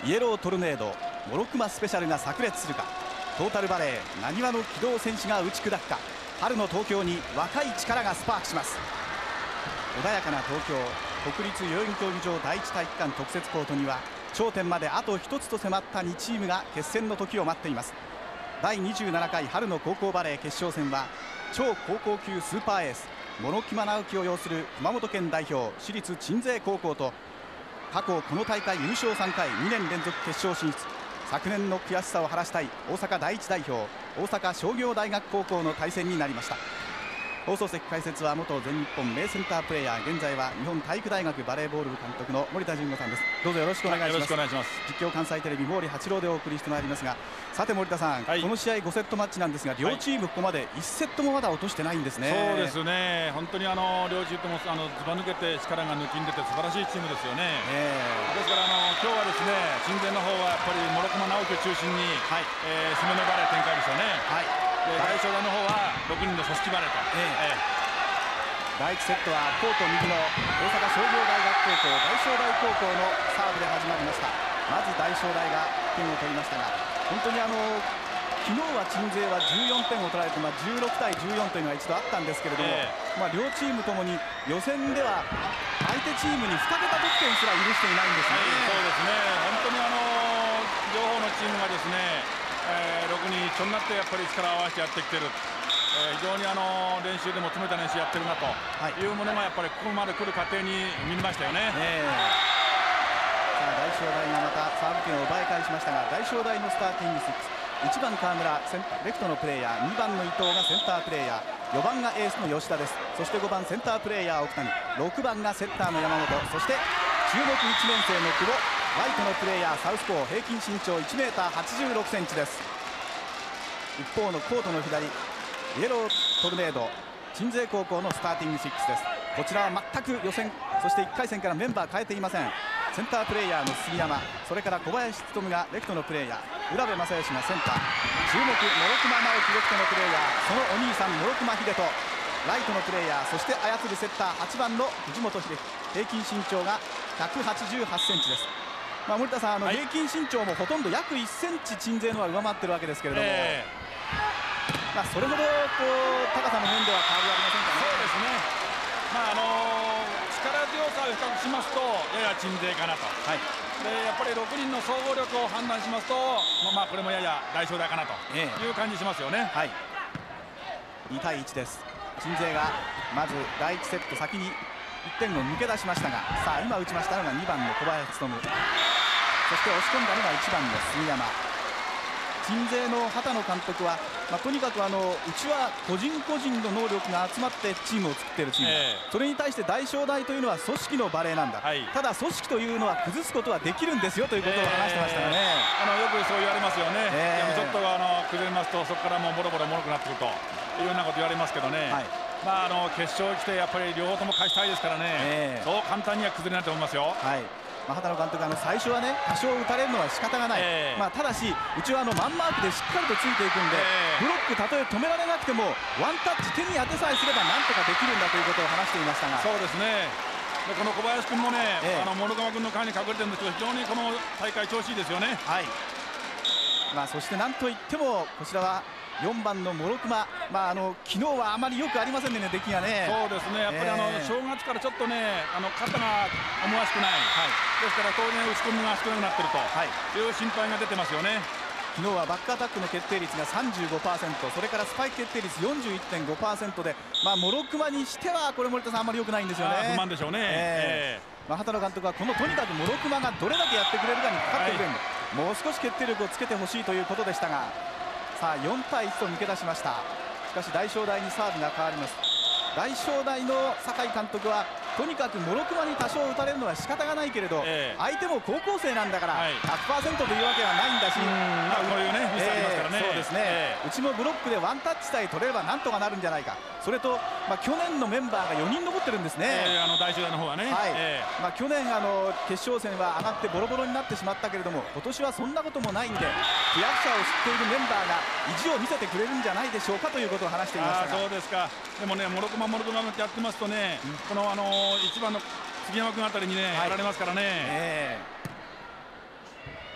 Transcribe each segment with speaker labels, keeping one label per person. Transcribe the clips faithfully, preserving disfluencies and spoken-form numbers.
Speaker 1: イエロートルネードモロクマスペシャルが炸裂するか、トータルバレーなにわの機動戦士が打ち砕くか、春の東京に若い力がスパークします。穏やかな東京国立代々木競技場第一体育館特設コートには頂点まであと一つと迫ったにチームが決戦の時を待っています。だいにじゅうななかい春の高校バレー決勝戦は超高校級スーパーエース諸木直樹を擁する熊本県代表私立鎮西高校と、過去この大会優勝さんかいにねん連続決勝進出、昨年の悔しさを晴らしたい大阪第一代表大阪商業大学高校の対戦になりました。放送席解説は元全日本名センタープレーヤー、現在は日本体育大学バレーボール部監督の森田純吾さんです。どうぞよろしくお願いします。
Speaker 2: よろしくお願いします。
Speaker 1: 実況関西テレビ毛利八郎でお送りしてまいりますが、さて森田さん、はい、この試合ごセットマッチなんですが、両チームここまでいちセットもまだ落としてないんですね。
Speaker 2: そうですね、本当にあの両チームともあのずば抜けて力が抜きんでて素晴らしいチームですよね。えー、ですからあの今日はですね、鎮西の方はやっぱり諸熊直樹を中心に、はい、えー、攻めのバレー展開ですよね。はい、で大正大の方はろくにんの組織バレーと。えーえー
Speaker 1: だいいちセットはコート右の大阪商業大学高校大正大高校のサーブで始まりました。まず大正大が点を取りましたが、本当にあの昨日は鎮西はじゅうよんてんを取られて、まあ、じゅうろくたいじゅうよんというのが一度あったんですけれども、えーまあ、両チームともに予選では相手チームににけた得点すら許していないんですね。
Speaker 2: そうですね、本当にあの両方のチームがですね、えー、ろくにん一緒になってやっぱり力を合わせてやってきている。えー、非常にあの練習でも詰めた練習やってるなというものがやっぱりここまで来る過程に見ましたよね。えー、
Speaker 1: さあ大正大がまたサーブ権を奪い返しましたが、大正大のスターティングシックス、いちばん川村レフトのプレーヤー、にばんの伊藤がセンタープレーヤー、よばんがエースの吉田です。そしてごばんセンタープレーヤー奥谷、ろくばんがセッターの山本、そして注目いちねん生の久保、ライトのプレーヤーサウスポー、平均身長いちメーターはちじゅうろくセンチです。一方のコートの左イエロートルネード鎮西高校のスターティングシックスです。こちらは全く予選そしていっかい戦からメンバー変えていません。センタープレーヤーの杉山、それから小林勉がレフトのプレーヤー、浦部正義がセンター、注目諸熊直樹レフトのプレーヤー、そのお兄さん諸熊秀人ライトのプレーヤー、そして操るセッターはちばんの藤本秀樹、平均身長がひゃくはちじゅうはちセンチです。まあ、森田さん、あの、はい、平均身長もほとんど約いっセンチ鎮西のは上回ってるわけですけれども、えーまあ、それほどこう高さの面では変わりありませんかね。
Speaker 2: そうですね、まああのー、力強さを比較しますとやや鎮西かなと、はい、でやっぱりろくにんの総合力を判断しますと、まあ、これもやや大正大かなという感じしますよね。
Speaker 1: はい、にたいいちです。鎮西がまずだいいちセット先にいってんを抜け出しましたが、さあ今打ちましたのがにばんの小林勉、そして押し込んだのがいちばんの杉山。鎮西の畑野監督は、まあ、とにかくあのうちは個人個人の能力が集まってチームを作っているチーム、えー、それに対して大正大というのは組織のバレーなんだ、はい、ただ組織というのは崩すことはできるんですよということを話してましたよね。
Speaker 2: えー、あのよくそう言われますよね。えー、ちょっとあの崩れますとそこからもうボロボロもろくなってくるというようなこと言われますけどね、はい、まあ、あの決勝に来てやっぱり両方とも勝ちたいですからね、えー、そう簡単には崩れないと思いますよ。はい、
Speaker 1: まあ、畑野監督はあの最初はね多少打たれるのは仕方がない、えーまあ、ただしうちはあのマンマークでしっかりとついていくんで、えー、ブロックたとえ止められなくてもワンタッチ手に当てさえすればなんとかできるんだということを話していましたが、
Speaker 2: そうですね、でこの小林君もね、えー、あの諸川君の前に隠れてるんですけど非常にこの大会調子いいですよね。はい、
Speaker 1: まあ、そしてなんといってもこちらはよんばんの諸熊、まあ、あの昨日はあまりよくありませんね、出来がね。
Speaker 2: そうですね、やっぱりあの、えー、正月からちょっとねあの肩が思わしくない、はい、ですから当然打ち込みが少なくなってると、はい、いう心配が出てますよね。
Speaker 1: 昨日はバックアタックの決定率が さんじゅうごパーセント、 それからスパイク決定率 よんじゅういってんごパーセント で、まあ、諸熊にしてはこれ森田さんあんまりよくないんですよね。
Speaker 2: 不満でしょうね。えーえ
Speaker 1: ーまあ、畑野監督はこのとにかく諸熊がどれだけやってくれるかにかかってくれるんだ、はい、もう少し決定力をつけてほしいということでしたが、さあよんたいいちと抜け出しました。しかし大正大にサーブが変わります。大正大の酒井監督はとにかく諸熊に多少打たれるのは仕方がないけれど、えー、相手も高校生なんだから ひゃくパーセント というわけはないんだし、
Speaker 2: まあ、こういうねミスありますからね、
Speaker 1: そうですね、えー、うちもブロックでワンタッチさえ取れればなんとかなるんじゃないか。それと、まあ、去年のメンバーがよにん残ってるんですね、
Speaker 2: えー、あの大正大の方はね、はい、えー
Speaker 1: まあ、去年あの決勝戦は上がってボロボロになってしまったけれども今年はそんなこともないんで悔しさを知っているメンバーが意地を見せてくれるんじゃないでしょうかということを話していましたが、
Speaker 2: あそうですか。でもね諸熊諸熊ってやってますとね、うん、このあのいちばんの杉山君あたりにね、はい、やられますからね、えー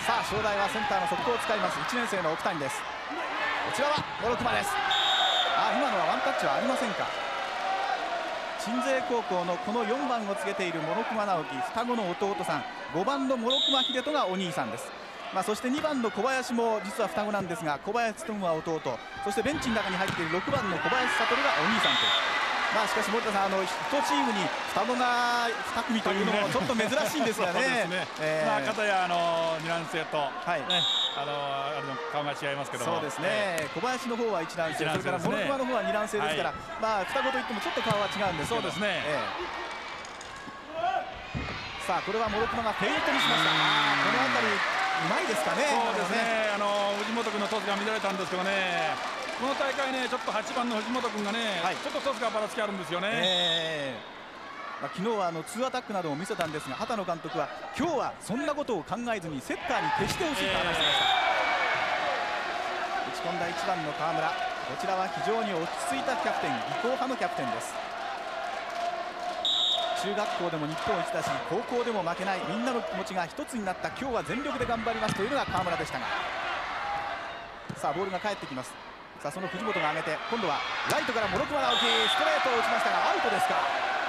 Speaker 1: さあ正代はセンターの速攻を使います。いちねん生の奥谷です。こちらはモロクマです。あ、今のはワンタッチはありませんか。鎮西高校のこのよんばんをつけているモロクマ直樹、双子の弟さん、ごばんのモロクマ秀人がお兄さんです。まあ、そしてにばんの小林も実は双子なんですが、小林勉は弟、そしてベンチの中に入っているろくばんの小林悟がお兄さんという。まあしかし森田さん、あのいちチームに双子がに組というのもちょっと珍しいんですがね。
Speaker 2: まあ片やあの二卵性と、はいね、あのあれの顔が違いますけども、
Speaker 1: そうですね、えー、小林の方は一卵性、それからモロクマの方は二卵性ですから、はい、まあ双子といってもちょっと顔は違うんですけど、
Speaker 2: そうですね、え
Speaker 1: ー、さあこれはモロクマがフェイントにしました。この辺りうまいですかね。
Speaker 2: そうですね、あの藤本君のトスが乱れたんですけどね、この大会ね、ちょっとはちばんの藤本君がね、はい、ちょっとトスがばらつきあるんですよね。えーまあ、昨日はあのツーアタックなども見せたんですが、畑野監督は今日はそんなことを考えずにセッターに徹してほしいと話していました。えー、打ち込んだいちばんの川村、こちらは非常に落ち着いたキャプテン、技巧派のキャプテンです。中学校でも日本一だし、高校でも負けない、みんなの気持ちが一つになった、今日は全力で頑張りますというのが川村でしたが、さあボールが返ってきます。さあその藤本が上げて、今度はライトからモロクマ直樹、ストレートを打ちましたがアウトですか。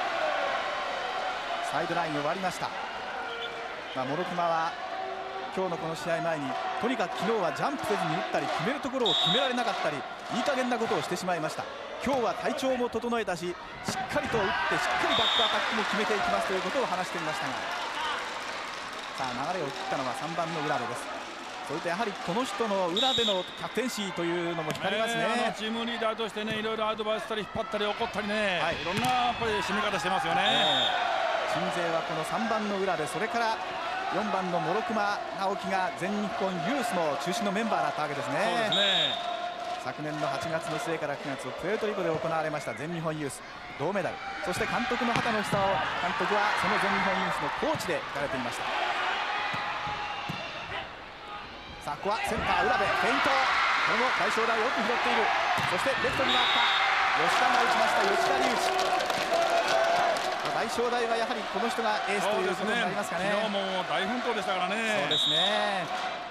Speaker 2: サイドラインを割りました。まあ、モロクマは今日のこの試合前にとにかく昨日はジャンプせずに打ったり決めるところを決められなかったり、いい加減なことをしてしまいました。今日は体調も整えたし、しっかりと打ってしっかりバックアタックも決めていきますということを話していましたが、さあ流れを切ったのはさんばんの浦部です。それとやはりこの人の裏でのキャプテンシーというのも光りますね。 えー、チームリーダーとしてね、いろいろアドバイスしたり引っ張ったり怒ったりね、はい、いろんなやっぱり締め方してますよね。
Speaker 1: 鎮西はこのさんばんの裏で、それからよんばんのモロクマ直樹が全日本ユースの中心のメンバーだったわけですね。そうですね。昨年のはちがつの末からくがつ、プエルトリコで行われました全日本ユース銅メダル、そして監督の畑野久雄監督はその全日本ユースのコーチで行かれていました。さあここはセンター浦部フェイント、これも大正大よく拾っている。そしてレフトに回った吉田が打ちました。吉田隆一、大正大はやはりこの人がエースということになりますかね。
Speaker 2: 昨日も大奮闘でしたからね。
Speaker 1: そうですね。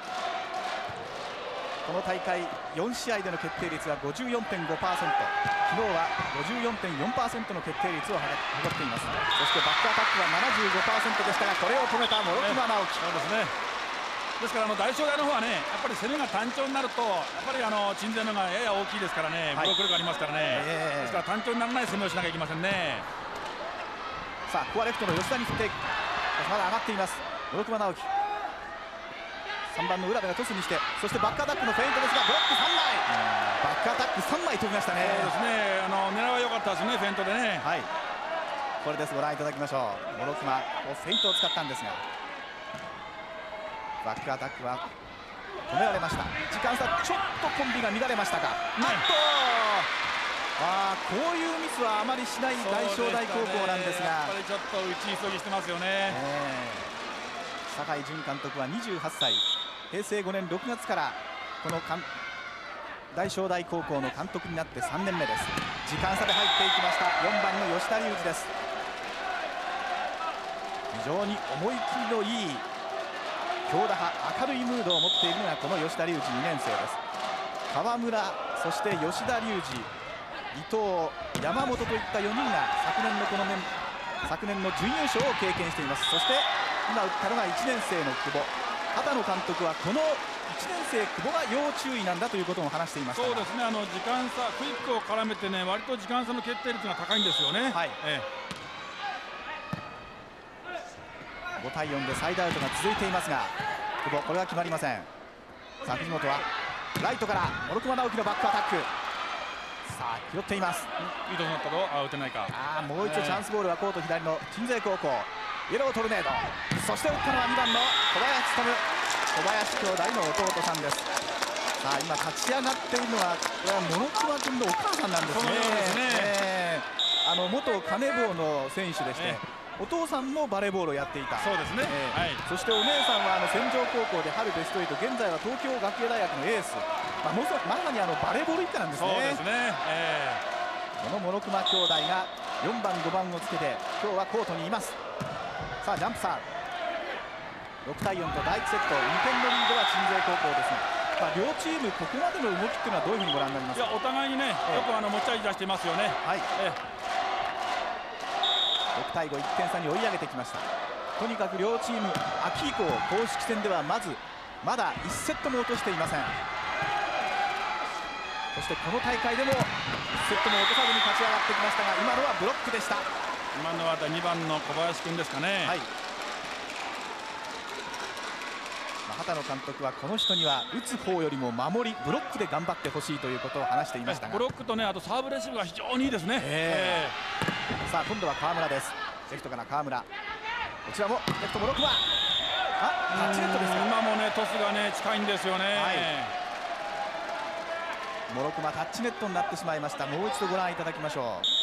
Speaker 1: この大会よんしあいでの決定率は ごじゅうよんてんごパーセント、 昨日は ごじゅうよんてんよんパーセント の決定率を誇っています。そしてバックアタックは ななじゅうごパーセント でしたが、これを止めたモロクマ直樹。
Speaker 2: そうですね。ですからあの大正大の方はね、やっぱり攻めが単調になると、やっぱりあの鎮西の方がやや大きいですからね、ブロック力ありますからね、えー、ですから単調にならない攻めをしなきゃいけませんね。
Speaker 1: さあここはレフトの吉田に振ってまだ上がっていますモロクマ直樹。さんばんの浦部がトスにして、そしてバックアタックのフェイントですが、ブロックさんまい、バックアタックさんまい飛びましたね。
Speaker 2: そうですね、あの狙いは良かったですね、フェイントでね。
Speaker 1: はい、これです、ご覧いただきましょう。モロクマフェイントを使ったんですが、バックアタックは止められました。時間差、ちょっとコンビが乱れましたが、なんと、あこういうミスはあまりしない大正大高校なんですが、
Speaker 2: やっぱりちょっと打ち急ぎしてますよね。えー
Speaker 1: 酒井純監督はにじゅうはっさい、へいせいごねんろくがつからこの大正大高校の監督になってさんねんめです。時間差で入っていきましたよんばんの吉田隆二です。非常に思い切りのいい強打派、明るいムードを持っているのがこの吉田隆二にねんせいです。川村、そして吉田隆二、伊藤、山本といったよにんが昨年のこの年昨年の準優勝を経験しています。そして今打ったのがいちねんせいの久保。畑野監督はこのいちねんせい久保が要注意なんだということも話していました。
Speaker 2: そうですね、あの時間差、クイックを絡めてね、割と時間差の決定率が高いんですよね。はい、え
Speaker 1: え、ごたいよんでサイドアウトが続いていますが、久保これは決まりません。さあ藤本はライトからモロクマ直樹のバックアタック、さあ拾っています。
Speaker 2: いいとこだったと、あ打てないか。
Speaker 1: あもう一度チャンスボールはコート左の鎮西高校、イエロートルネード、そして打ったのはにばんの小林勉、小林兄弟の弟さんです。さあ今立ち上がっているのはこれはモロクマ君のお母さんなんですね。そうですね、えー、あの元カネボウの選手でして、えー、お父さんもバレーボールをやっていた。
Speaker 2: そうですね、えーはい、
Speaker 1: そしてお姉さんはあの戦場高校で春ベストはち、現在は東京学芸大学のエース、まあ、もまさにあのバレーボール一家なんですね。
Speaker 2: そうですね、え
Speaker 1: ー、このモロクマ兄弟がよんばんごばんをつけて今日はコートにいます。さあジャンプサーブ、 ろくたいよんとだいいちセットにてんのリードは鎮西高校ですが、まあ、両チームここまでの動きっていうのはどういうふうにご覧になりますか。
Speaker 2: いやお互いにね、よくあの持ち味出していますよね。
Speaker 1: はい、えろくたいご、いってん差に追い上げてきました。とにかく両チーム秋以降公式戦ではまずまだいちセットも落としていません。そしてこの大会でもいちセットも落とさずに勝ち上がってきましたが、今のはブロックでした。
Speaker 2: 今のはにばんの小林君ですかね。
Speaker 1: はい、畑野監督はこの人には打つ方よりも守りブロックで頑張ってほしいということを話していましたが、
Speaker 2: ブロックとね、あとサーブレシーブが非常にいいですね。
Speaker 1: えー、さあ今度は川村です。レフトから川村、こちらもレフトもろくばん、あ、タッチネットですか。
Speaker 2: 今もねトスがね近いんですよね。はい、
Speaker 1: もろくばタッチネットになってしまいました。もう一度ご覧いただきましょう。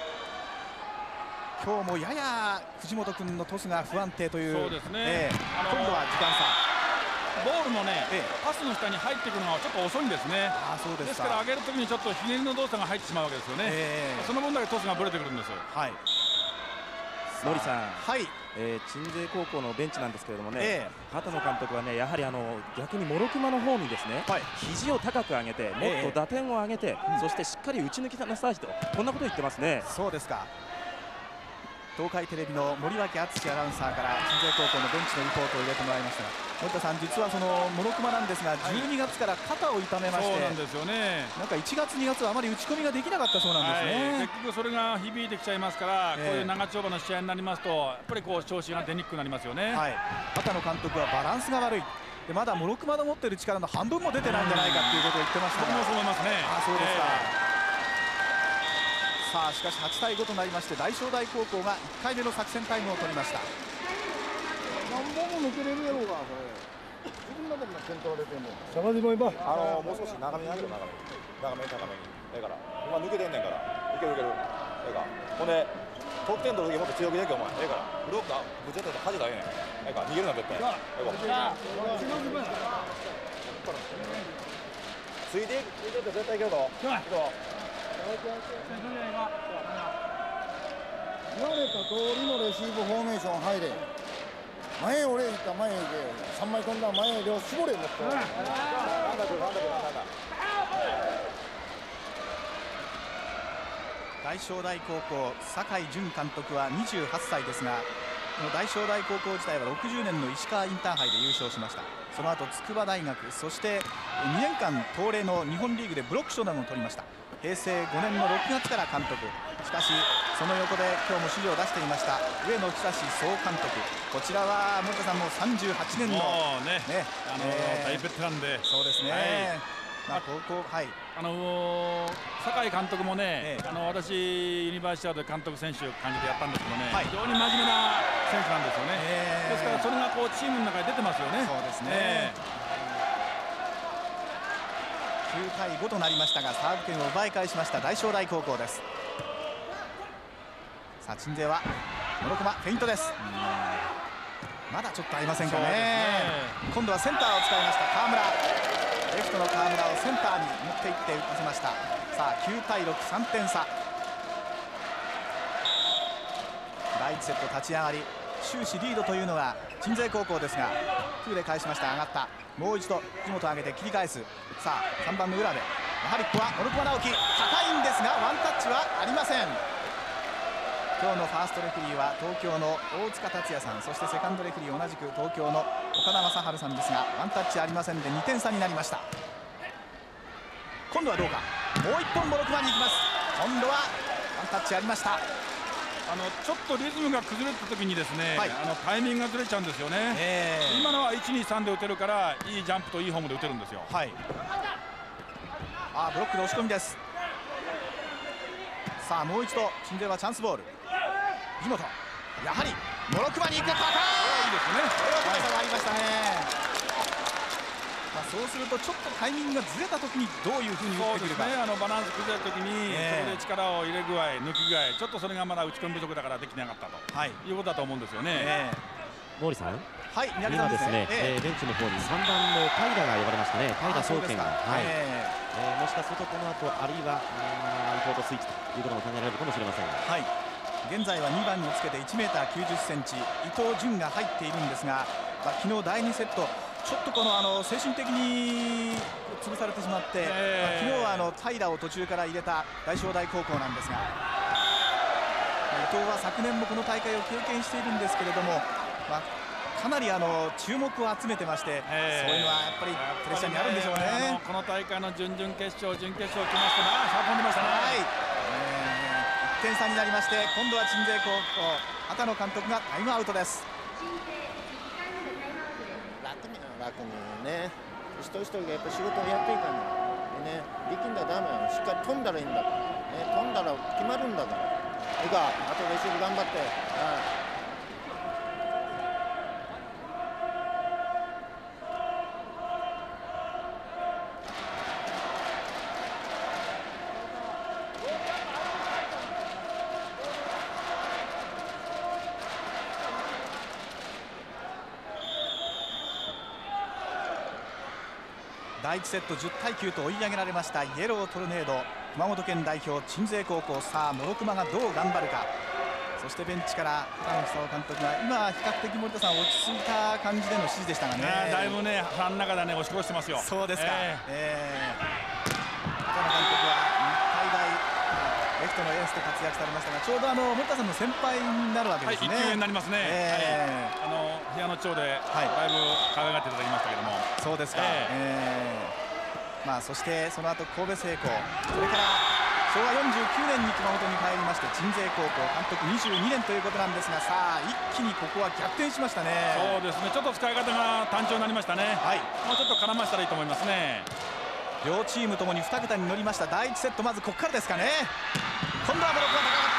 Speaker 1: 今日もやや藤本君のトスが不安定という。
Speaker 2: そうですね、
Speaker 1: えー、今度は時間差、
Speaker 2: ボールもね、ええ、パスの下に入ってくるのはちょっと遅いんですね。
Speaker 1: あ、そうですか。
Speaker 2: ですから上げるときにちょっとひねりの動作が入ってしまうわけですよね。えー、その分だけトスがぶれてくるんです。
Speaker 3: はい、森さん、
Speaker 1: はい、
Speaker 3: えー、鎮西高校のベンチなんですけれどもね、えー、畑野監督はね、やはりあの逆に諸熊の方にですね、はい、肘を高く上げてもっと打点を上げて、えー、そしてしっかり打ち抜きなさいと、こんなことを言ってますね。
Speaker 1: そうですか。東海テレビの森脇敦アナウンサーから鎮西高校のベンチのリポートを入れてもらいましたが、森田さん、実はその諸熊なんですが、じゅうにがつから肩を痛めまして、
Speaker 2: そうなんですよね。
Speaker 1: なんかいちがつにがつはあまり打ち込みができなかったそうなんですね。
Speaker 2: はい、結局それが響いてきちゃいますから、えー、こういう長丁場の試合になりますとやっぱりこう調子が出にくくなりますよね。
Speaker 1: はい、畑野監督はバランスが悪いで、まだ諸熊の持っている力の半分も出てないんじゃないかということを言ってましたが、
Speaker 2: 僕もそう思いますね。
Speaker 1: あ、そうですか。えーさあしかしはちたいごとなりまして、大正大高校がいっかいめの作戦タイムを取りました。
Speaker 4: 何本も抜けれるやろうが、これ自分のところの先頭出てんのしゃがじもいばあのもう少し長めに上げる、長めに長めに高めにええから今抜けてんねんから、いけるいけるええか、ほんで得点取る時もっと強気でいけ、お前ええからブロックあぶち当てて恥じたらええねん、ええか逃げるな絶対ええかついていくついていって絶対いけるぞ。言われた通りのレシーブフォーメーション入れ、前俺行った前へ行け、さんまい飛んだ前へ両絞れもっと、なんだくるなんだくるなんだ。
Speaker 1: 大正大高校酒井純監督はにじゅうはっさいですが、この大正大高校時代はろくじゅうねんの石川インターハイで優勝しました。その後筑波大学、そしてにねんかん東レの日本リーグでブロック賞などを取りました。へいせいごねんのろくがつから監督、しかしその横で今日も指示を出していました上野久総監督、こちらは森田さんもさんじゅうはちねんの
Speaker 2: ね、ね、あのーえー、大ベテランで、
Speaker 1: そうですね、はい、まあ、高校、はい、
Speaker 2: あのー、酒井監督もね、ええ、あの私ユニバーシティで監督選手感じでやったんですけどね、はい、非常に真面目な選手なんですよね。えー、ですからそれがこうチームの中に出てますよね。
Speaker 1: そうですね、えーきゅうたいごとなりましたが、サーブ権を奪い返しました大正大高校です。さあ鎮西は諸熊フェイントです。まだちょっと合いませんか ね, ね今度はセンターを使いました川村、レフトの川村をセンターに持っていって打たせました。さあきゅうたいろく、さんてんさ、だいいちセット立ち上がり終始リードというのが鎮西高校ですが、ツーで返しました。上がった、もう一度藤本上げて切り返す。さあさんばんの裏でやはりここは諸熊直樹、高いんですがワンタッチはありません。今日のファーストレフェリーは東京の大塚達也さん、そしてセカンドレフェリー同じく東京の岡田正治さんですが、ワンタッチありませんでにてんさになりました。今度はどうか、もういっぽん諸熊に行きます。今度はワンタッチありました。
Speaker 2: あのちょっとリズムが崩れた時にですね、はい、あのタイミングがずれちゃうんですよね。えー、今のはいち、に、さんで打てるからいいジャンプといいフォームで打てるんですよ。
Speaker 1: はい、あブロックで押し込みです。さあもう一度鎮西はチャンスボール、藤本やはり諸熊に行く、高い、いいですね、これは高さがありましたね。まあ、そうするとちょっとタイミングがずれた時にどういうふうに打ってくるか、
Speaker 2: そうですね、あのバランス崩れた時に、えー、そこで力を入れ具合抜き具合、ちょっとそれがまだ打ち込み不足だからできなかったと、はい、いうことだと思うんですよね。え
Speaker 3: ー、毛利さん、
Speaker 1: はい、
Speaker 3: 今ですね、えー、ベンチの方にさんばんの平が呼ばれましたね。平翔健が、はい、えー、もしかするとこの後あるいはコートスイッチということも考えられるかもしれません。
Speaker 1: はい、現在はにばんにつけていちメーターきゅうじゅっセンチ伊藤純が入っているんですが、 まあ、昨日だいにセットちょっとこのあの精神的に潰されてしまって、えーまあ、昨日はあの平を途中から入れた大正大高校なんですが、まあ、伊藤は昨年もこの大会を経験しているんですけれども、まあ、かなりあの注目を集めてまして、えー、そういうのはやっぱりプレッシャーになるんでしょうね。
Speaker 2: この大会の準々決勝準決勝来ましたな、運んでましたね。はい、
Speaker 1: えー、いってん差になりまして、今度は鎮西高校畑野監督がタイムアウトです。
Speaker 5: 楽に楽にね、一人一人がやっぱ仕事をやっていかないでね、力んだらダメなの、しっかり飛んだらいいんだから、ね、飛んだら決まるんだから。いいか、あとレシーブ頑張って。はい
Speaker 1: だいいちセットじゅったいきゅうと追い上げられましたイエロートルネード熊本県代表鎮西高校。さあ諸熊がどう頑張るか。そしてベンチから畑野久夫監督が今比較的森田さん落ち着いた感じでの指示でしたがね、
Speaker 2: だいぶねファンの中でね押し殺してますよ。
Speaker 1: そうですか、えーえー、畑野監督は日体大レフトのエースで活躍されましたが、ちょうどあの森田さんの先輩になるわけですね。
Speaker 2: はい、一級になりますね、えーはい、あの部屋の長で、はい、だいぶ可愛がっていただきましたけども。
Speaker 1: そうですか、えーえーまあ、そしてその後神戸製鋼、それからしょうわよんじゅうきゅうねんに熊本に帰りまして鎮西高校監督にじゅうにねんということなんですが、さあ一気にここは逆転しましたね。
Speaker 2: そうですね、ちょっと使い方が単調になりましたね、はい、もうちょっと絡ましたらいいと思いますね。
Speaker 1: 両チームともにに桁に乗りましただいいちセット、まずここからですかね。今度はモロクマ高かった、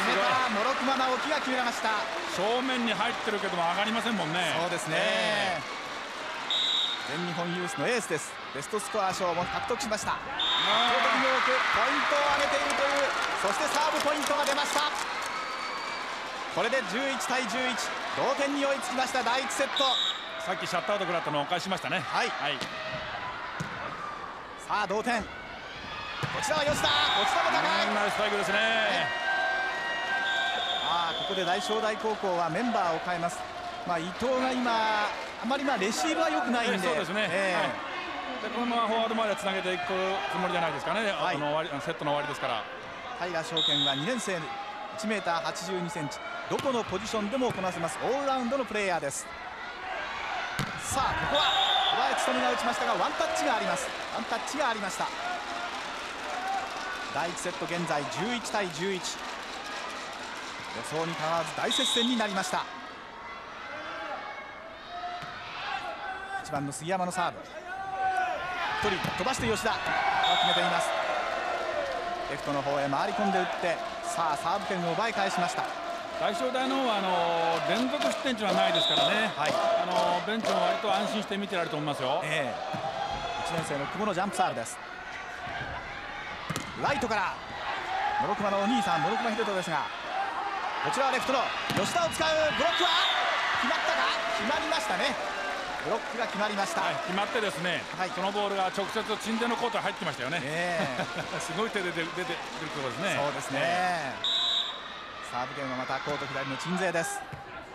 Speaker 1: 決めたモロクマ直樹が決めました。
Speaker 2: 正面に入ってるけども上がりませんもんね。
Speaker 1: そうですね、えー、全日本ユースのエースです。ベストスコア賞も獲得しました。圧倒的に多くポイントを上げているという、そしてサーブポイントが出ました。これでじゅういちたいじゅういち、同点に追いつきましただいいちセット。
Speaker 2: さっきシャットアウト食らったのを返しましたね。
Speaker 1: はい、はい、さあ同点、こちらは吉田、こちらも高い
Speaker 2: ナイススパイクですね、ね、
Speaker 1: あここで大正大高校はメンバーを変えます。まあ、伊藤が今あまりまあレシーブは良くないんで、えー、
Speaker 2: そうですね、えーはい、でこのままフォワードまでつなげていくつもりじゃないですかね、はい、あの終わりセットの終わりですから。
Speaker 1: 平翔健はにねん生、いちメーターはちじゅうにセンチ、どこのポジションでもこなせますオールラウンドのプレーヤーです。さあここは小林瞳が打ちましたがワンタッチがあります。ワンタッチがありました。だいいちセット現在じゅういちたいじゅういち、予想に変わらず大接戦になりました。いちばんの杉山のサーブ、ひとり飛ばして吉田が決めています。レフトの方へ回り込んで打って、さあサーブ権を奪い返しました。
Speaker 2: 大正大の方はあの連続失点というのはないですからね、はい、あのベンチも割と安心して見てられると思いますよ。
Speaker 1: えー、いちねん生の久保のジャンプサーブです。ライトから諸熊のお兄さん諸熊秀人ですが、こちらはレフトの吉田を使うブロックは決まったか、決まりましたね。ブロックが決まりました、はい、
Speaker 2: 決まってですね、はい、そのボールが直接鎮西のコートに入ってきましたよね、えー、すごい手で出て出て出てるところですね。
Speaker 1: そうですね、えー、サーブ権はまたコート左の鎮西です。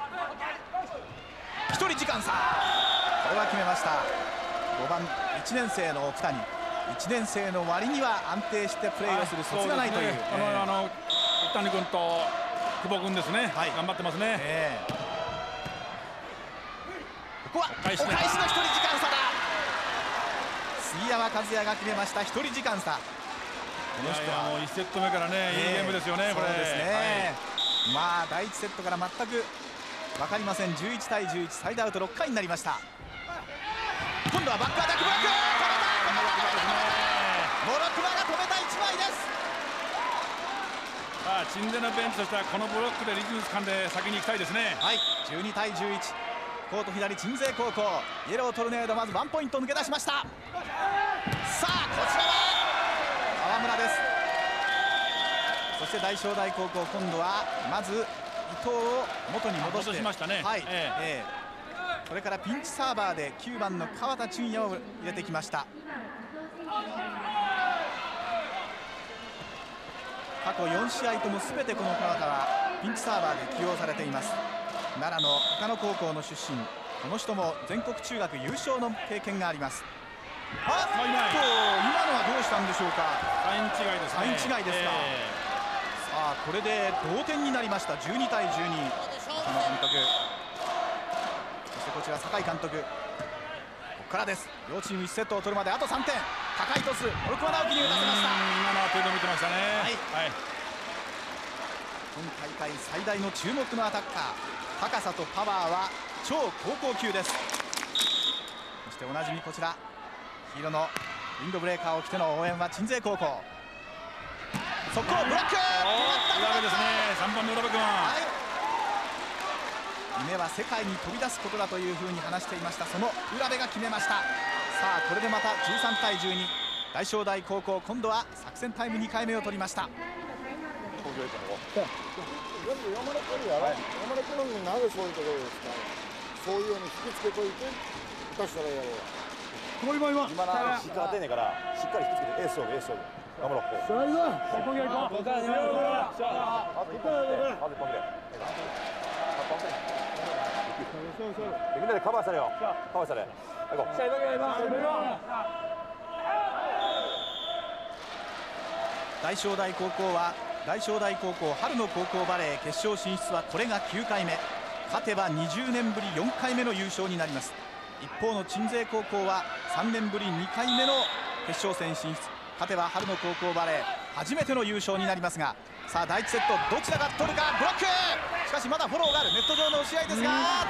Speaker 1: 一人時間差、これは決めました。ごばんいちねん生の奥谷、いちねん生の割には安定してプレーをするそつがないという、ね、
Speaker 2: あの、えー、あの奥谷君と久保君ですね、はい、頑張ってますね、えー、
Speaker 1: ここはお返しの一人時間差だ。杉山和也が決めました。一人時間差。こ
Speaker 2: の人はもういちセット目からね、えー、いいゲームですよね。これ
Speaker 1: そうですね、はい、まあだいいちセットから全く分かりません。じゅういちたいじゅういち、サイドアウトろっかいになりました。今度はバックアタックブロック、止めた、モロクマが止めたいちまいです。
Speaker 2: さあ鎮西のベンチとしてはこのブロックでリズム掴んで先に行きたいですね。
Speaker 1: はい、じゅうにたいじゅういち、コート左鎮西高校、イエロートルネード、まずワンポイント抜け出しました。さあこちらは川村です。そして大正大高校、今度はまず伊藤を元に戻して
Speaker 2: 戻しましたね。はい、えーえ
Speaker 1: ー、それからピンチサーバーできゅうばんの川田俊也を入れてきました。過去よんしあいとも全てこの川田はピンチサーバーで起用されています。奈良の他の高校の出身、 この人も全国中学優勝の経験があります。あっと、今のはどうしたんでしょうか。
Speaker 2: サイン違いですね。
Speaker 1: サイン違いですか、えー、さあこれで同点になりました。じゅうにたいじゅうに。この監督、そしてこちら酒井監督、ここからです。両チームいちセットを取るまであとさんてん。高いトス、諸熊直樹に打たせました。
Speaker 2: 今のは手で見てましたね。はい、はい、
Speaker 1: 今大会最大の注目のアタッカー、高さとパワーは超高校級です。そしておなじみこちら黄色のウィンドブレーカーを着ての応援は鎮西高校。速攻ブロック、
Speaker 2: 裏目ですね。さんばんの浦部君、はい、
Speaker 1: 夢は世界に飛び出すことだというふうに話していました。その浦部が決めました。さあこれでまたじゅうさんたいじゅうに。大正大高校、今度は作戦タイムにかいめを取りました。
Speaker 4: 全部山根君やろ、はい、山根君のになぜそういうところですか。そういうように引きつけといて打たしたらいいやろう。
Speaker 2: 今今
Speaker 4: 今なしっかり当てんねんから、しっかり引きつけてエースをエースを頑張ろう。こう。みんなでカバーされよ。カバーされ。はい、こう。
Speaker 1: 大正大高校は大正大高校春の高校バレー決勝進出はこれがきゅうかいめ。勝てばにじゅうねんぶりよんかいめの優勝になります。一方の鎮西高校はさんねんぶりにかいめの決勝戦進出。勝てば春の高校バレー初めての優勝になりますが、さあだいいちセットどちらが取るか。ブロック、しかしまだフォローがある。ネット上の押し合いですが、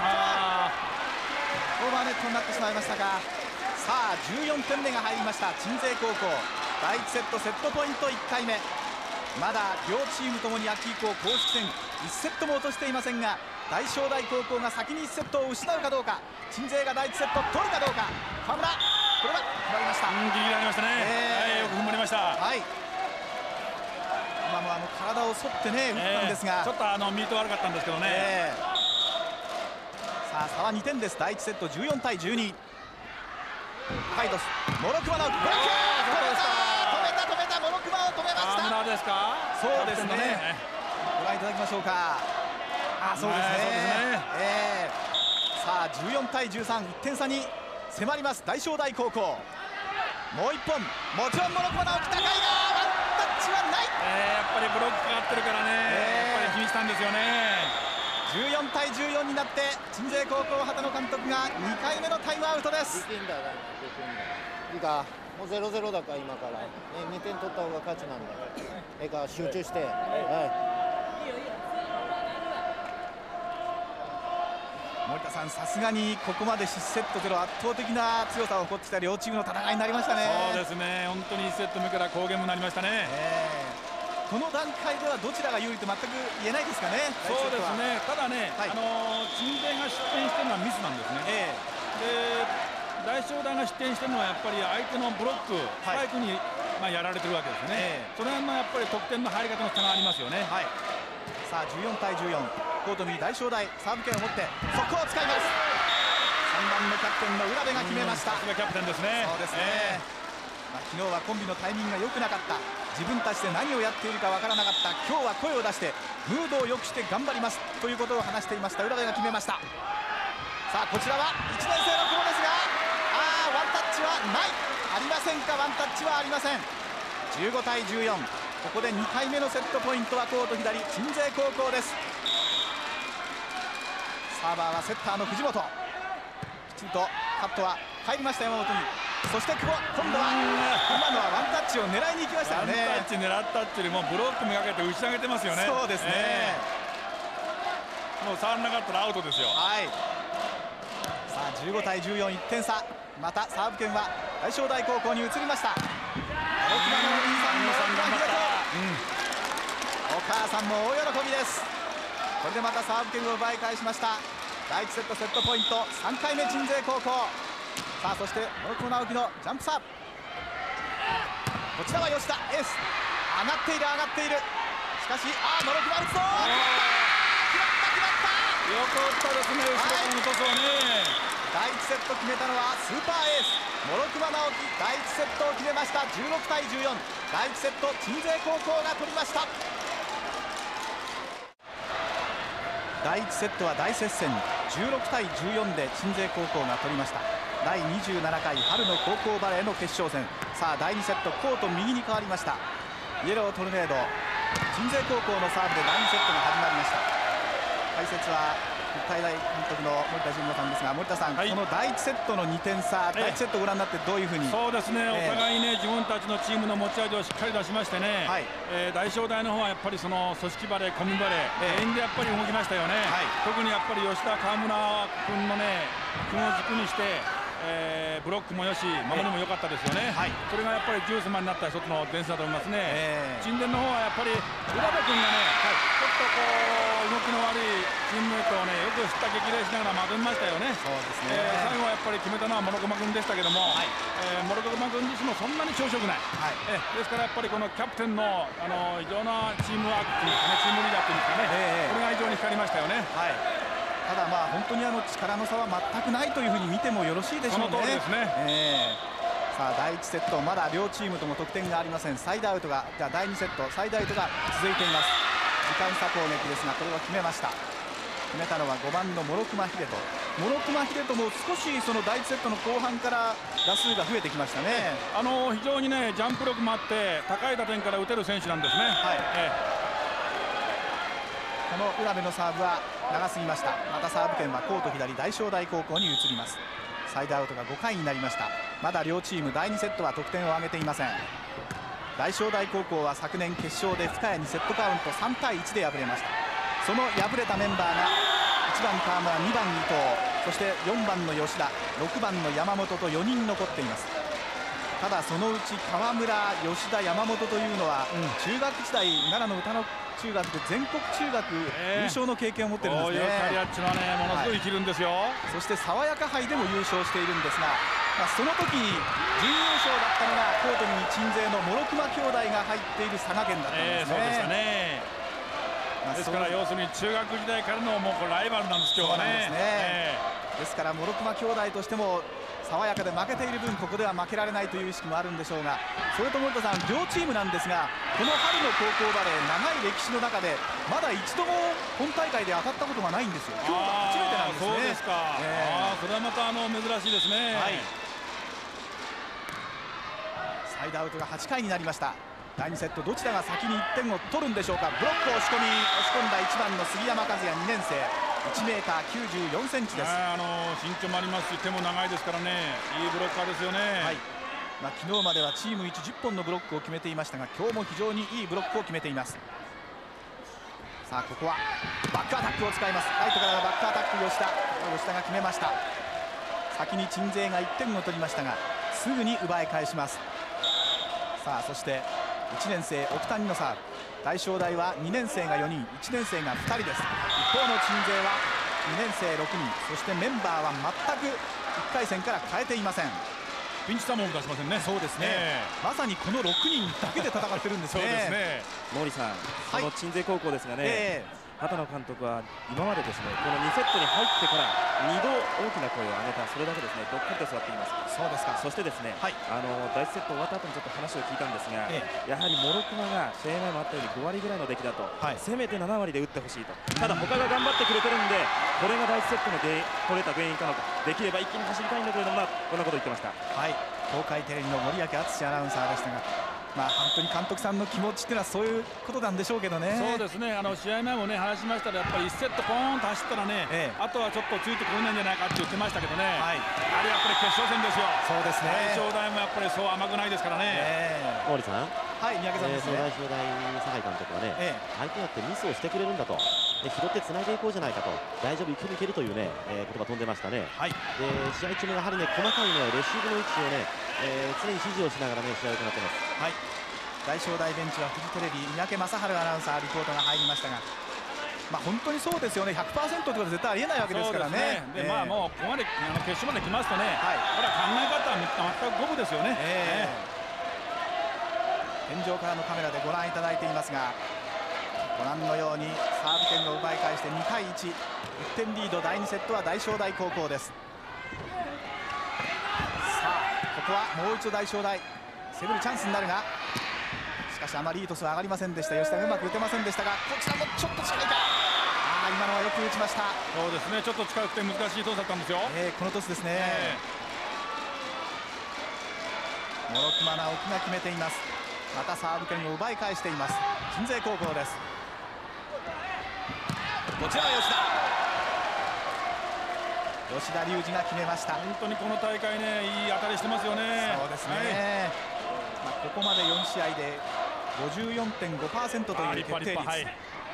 Speaker 1: オーバーネットになってしまいましたが、さあじゅうよんてんめが入りました鎮西高校。だいいちセットセットポイントいっかいめ。まだ両チームともに秋以降公式戦いちセットも落としていませんが、大正大高校が先にいちセットを失うかどうか、鎮西がだいいちセット取るかどうか。河村、これは決まりました。
Speaker 2: ギリギリありましたね、えーはい、よく踏ん張りました。
Speaker 1: はい、今もあの体を反ってね打ったんですが、
Speaker 2: えー、ちょっとあのミート悪かったんですけどね、え
Speaker 1: ー、さあ差はにてんです。だいいちセットじゅうよんたいじゅうに。ハイドス、モロクマのブロック、止めた止めた、モロクマを止めました。
Speaker 2: 河村ですか。
Speaker 1: そうですね、ご覧いただきましょうか。あ、そうですね、えー、さあじゅうよんたいじゅうさん、いってん差に迫ります大正大高校。もういっぽん、もちろんモロクマ直樹高いがワンタッチはない、
Speaker 2: えー、やっぱりブロックかかってるからね、えー、やっぱり気にしたんですよね。
Speaker 1: じゅうよんたいじゅうよんになって鎮西高校畑野監督がにかいめのタイムアウトです。
Speaker 5: いいか、もうゼロゼロだから今から、ね、にてん取った方が勝ちなんだ。ええか、集中して、はい、
Speaker 1: 森田さん、さすがにここまでいちセットゼロ、圧倒的な強さを誇ってきた両チームの戦いになりましたね。
Speaker 2: そうですね、本当にいちセット目から好ゲームになりましたね、え
Speaker 1: ー、この段階ではどちらが有利と全く言えないですかね。
Speaker 2: そうですね、ただね、はい、あの鎮西が失点してるのはミスなんですね、えー、で大正大が失点してるのはやっぱり相手のブロック、スパイクに、まあ、やられてるわけですね、えー、その辺のやっぱり得点の入り方の差がありますよね。はい、
Speaker 1: さあじゅうよんたいじゅうよん、コートに大正大サーブ権を持って速攻を使います。さんばんのキャプテンの浦部が決めました。
Speaker 2: さすがキャプテンですね。
Speaker 1: そうですね、えーまあ、昨日はコンビのタイミングが良くなかった、自分たちで何をやっているかわからなかった、今日は声を出してムードを良くして頑張りますということを話していました浦部が決めました。さあこちらはいちねん生の久保ですが、あーワンタッチはない、ありませんか。ワンタッチはありません。じゅうごたいじゅうよん、ここでにかいめのセットポイントはコート左鎮西高校です。サーバーはセッターの藤本、きちんとカットは入りました山本に。そして久保、今度は今のはワンタッチを狙いに行きましたよね。
Speaker 2: ワンタッチ狙ったっていうよりもブロックめがけて打ち上げてますよね。
Speaker 1: そうですね、え
Speaker 2: ー、もう触らなかったらアウトですよ。はい、
Speaker 1: さあじゅうごたいじゅうよん、いってん差、またサーブ権は大正大高校に移りました。奥間のお兄さんのお母さんも大喜びです。これでまたサーブ権を奪い返しました。だいいちセットセットポイントさんかいめ鎮西高校。さあそして諸熊直樹のジャンプサーブ、こちらは吉田エース、上がっている上がっている、しかしあー諸熊打つぞ、決まった決まった、
Speaker 2: よかったですね、後ろからのトスをね。
Speaker 1: だいいちセット決めたのはスーパーエース諸熊直樹、だいいちセットを決めました。じゅうろくたいじゅうよん、だいいちセット鎮西高校が取りました。 だいいちセットは大接戦、じゅうろくたいじゅうよんで鎮西高校が取りました。だいにじゅうななかい春の高校バレーの決勝戦。さあだいにセット、コート右に変わりました。イエロートルネード、鎮西高校のサーブでだいにセットが始まりました。解説は日体大監督の森田純吾さんですが、森田さん、はい、このだいいちセットのにてん差、だいいちセットご覧になってどういうふうに。
Speaker 2: そうですね、えー、お互いね自分たちのチームの持ち味をしっかり出しましてね、はい、えー、大正大の方はやっぱりその組織バレー、コミバレー、全員でやっぱり動きましたよね、はい、特にやっぱり吉田、川村君のね君を軸にして、えー、ブロックもよし、守りも良かったですよね、はい、それがやっぱりジュースマンになった一つの伝説だと思いますね。えー、鎮西の方はやっぱり浦部君がね、はい、ちょっとこう動きの悪いチームメートをねよく知った激励しながらまとめましたよね。そうですね、えー、最後はやっぱり決めたのは諸駒君でしたけども、はい、えー、諸駒君自身もそんなに調子よくない、はい、えー、ですからやっぱりこのキャプテンの、あの異常なチームワークというかね、チームリーダーというかね、えー、これが非常に光りましたよね。はい、
Speaker 1: ただまあ本当にあの力の差は全くないというふうに見てもよろしいでしょうね。
Speaker 2: その通りですね。
Speaker 1: えー、さあだいいちセット、まだ両チームとも得点がありません。サイドアウトが、じゃあだいにセットサイドアウトが続いています。時間差攻撃ですが、これを決めました。決めたのはごばんの諸熊秀人。諸熊秀人も少しそのだいいちセットの後半から打数が増えてきましたね。
Speaker 2: あの非常にねジャンプ力もあって高い打点から打てる選手なんですね。はい、え
Speaker 1: ー、この浦部のサーブは長すぎました。またサーブ権はコート左大正大高校に移ります。サイドアウトがごかいになりました。まだ両チームだいにセットは得点を挙げていません。大正大高校は昨年決勝で深谷にセットカウントさんたいいちで敗れました。その敗れたメンバーがいちばん川村、にばん伊藤、そしてよんばんの吉田、ろくばんの山本とよにん残っています。ただそのうち川村、吉田、山本というのは、うん、中学時代奈良の歌の中学で全国中学優勝の経験を持ってるんですね。
Speaker 2: こういうキャリアっていうのはねものすごい生きるんですよ、はい、
Speaker 1: そして爽やか杯でも優勝しているんですが、まあ、その時に準優勝だったのがコートに鎮西の諸熊兄弟が入っている佐賀県だったんですね。えー、そうでしたね。
Speaker 2: ですから要するに中学時代からのもうこれライバルなんです今日はね。ですね、え
Speaker 1: ー、ですから諸熊兄弟としても爽やかで負けている分ここでは負けられないという意識もあるんでしょうが、それと森田さん両チームなんですが、この春の高校バレー長い歴史の中でまだ一度も本大会で当たったことがないんですよ。今日が初めてなんですね。
Speaker 2: そうですか、えー、あそれはまたあの珍しいですね。はい、
Speaker 1: サイドアウトがはちかいになりました。だいにセットどちらが先にいってんを取るんでしょうか。ブロックを押し込み押し込んだいちばんの杉山和也にねん生、いちメーターきゅうじゅうよんセンチです。
Speaker 2: あの身長もありますし手も長いですからね、いいブロッカーですよね。はい、
Speaker 1: まあ、昨日まではチームいちじゅっぽんのブロックを決めていましたが、今日も非常にいいブロックを決めています。さあここはバックアタックを使います。ライトからバックアタック吉田吉田が決めました。先に鎮西がいってんを取りましたがすぐに奪い返します。さあそしていちねん生奥谷のサーブ。大正大はにねん生がよにん、いちねん生がふたりです。一方の鎮西はにねん生ろくにん、そしてメンバーは全くいっかい戦から変えていません。
Speaker 2: ピンチサモン出しませんね。
Speaker 1: そうですね、えー、まさにこのろくにんだけで戦ってるんですね。そうですね。
Speaker 3: 毛利さん、この鎮西高校ですがね、えー畑野監督は今までですねこのにセットに入ってからにど大きな声を上げた、それだけですねどっかりと座っています。
Speaker 1: そうですか。
Speaker 3: そしてですね、はい、あのだいいちセット終わった後にちょっと話を聞いたんですが、ええ、やはり諸熊が試合前もあったようにごわりぐらいの出来だと、はい、せめてななわりで打ってほしいと。ただ他が頑張ってくれてるんでこれがだいいちセットの取れた原因かのか、できれば一気に走りたいんだけれどもな、こんなこと言ってました。
Speaker 1: はい、東海テレビの森脇敦アナウンサーでしたが、まあ本当に監督さんの気持ちっていうのはそういうことなんでしょうけどね。
Speaker 2: そうですね、あの試合前もね話しましたら、やっぱりいちセットポーンと走ったらね、ええ、あとはちょっとついてこれないんじゃないかって言ってましたけどね、はい、あれやっぱり決勝戦ですよ。
Speaker 1: そうですね。
Speaker 2: 大正大もやっぱりそう甘くないですからね。
Speaker 6: えー、毛利さん、
Speaker 1: はい、三宅さんですね。
Speaker 6: 大正大酒井監督はね、ええ、相手だってミスをしてくれるんだと、で拾ってつないでいこうじゃないかと、大丈夫いけるいけるというね、えー、言葉飛んでましたね。はい、で試合中もやはりね細かいねレシーブの位置をね、えー、常に指示をしながらね試合を行っています。
Speaker 1: はい、大正大ベンチはフジテレビ三宅正治アナウンサーリポートが入りましたが、まあ本当にそうですよね。 ひゃくパーセント ということは絶対ありえないわけですからね。
Speaker 2: で、えー、まあもうここまであの決勝まで来ますとね、はい、これは考え方は全く五分ですよね。え
Speaker 1: ー、天井からのカメラでご覧いただいていますが、ご覧のようにサーブ権を奪い返してにたいいち、いってんリード、だいにセットは大正大高校です。さあここはもう一度大正大攻めるチャンスになるが、しかしあまりいいトスは上がりませんでした。吉田がうまく打てませんでしたが、こちらもちょっと近いか。ああ今のはよく打ちました。
Speaker 2: そうですね、ちょっと近くて難しいトスだったんですよ。
Speaker 1: えー、このトスですね、えー、諸熊直樹が決めています。またサーブ権を奪い返しています鎮西高校です。こちらは吉田吉田龍二が決めました。
Speaker 2: 本当にこの大会ね、いい当たりしてますよね。
Speaker 1: そうですね、はい、まあ、ここまでよん試合で ごじゅうよんてんごパーセント という決定率、はい、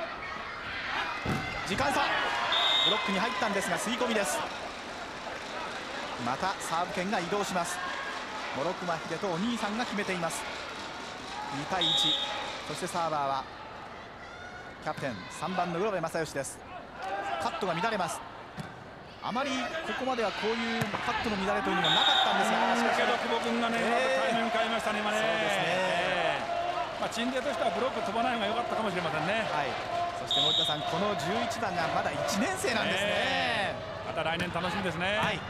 Speaker 1: 時間差ブロックに入ったんですが吸い込みです。またサーブ権が移動します。諸熊秀とお兄さんが決めています。にたいいち、そしてサーバーはキャプテンさんばんの浦部正義です。カットが乱れます。あまりここまではこういうカットの乱れというのがなかったんですが、
Speaker 2: しかしけど久保君がね、えー、対面変えましたね今ね。そうですね、えー、まあ鎮西としてはブロック飛ばないのが良かったかもしれませんね。
Speaker 1: はい、そして森田さん、このじゅういちばんがまだいちねん生なんですね、え
Speaker 2: ー、また来年楽しみですね。
Speaker 1: はい、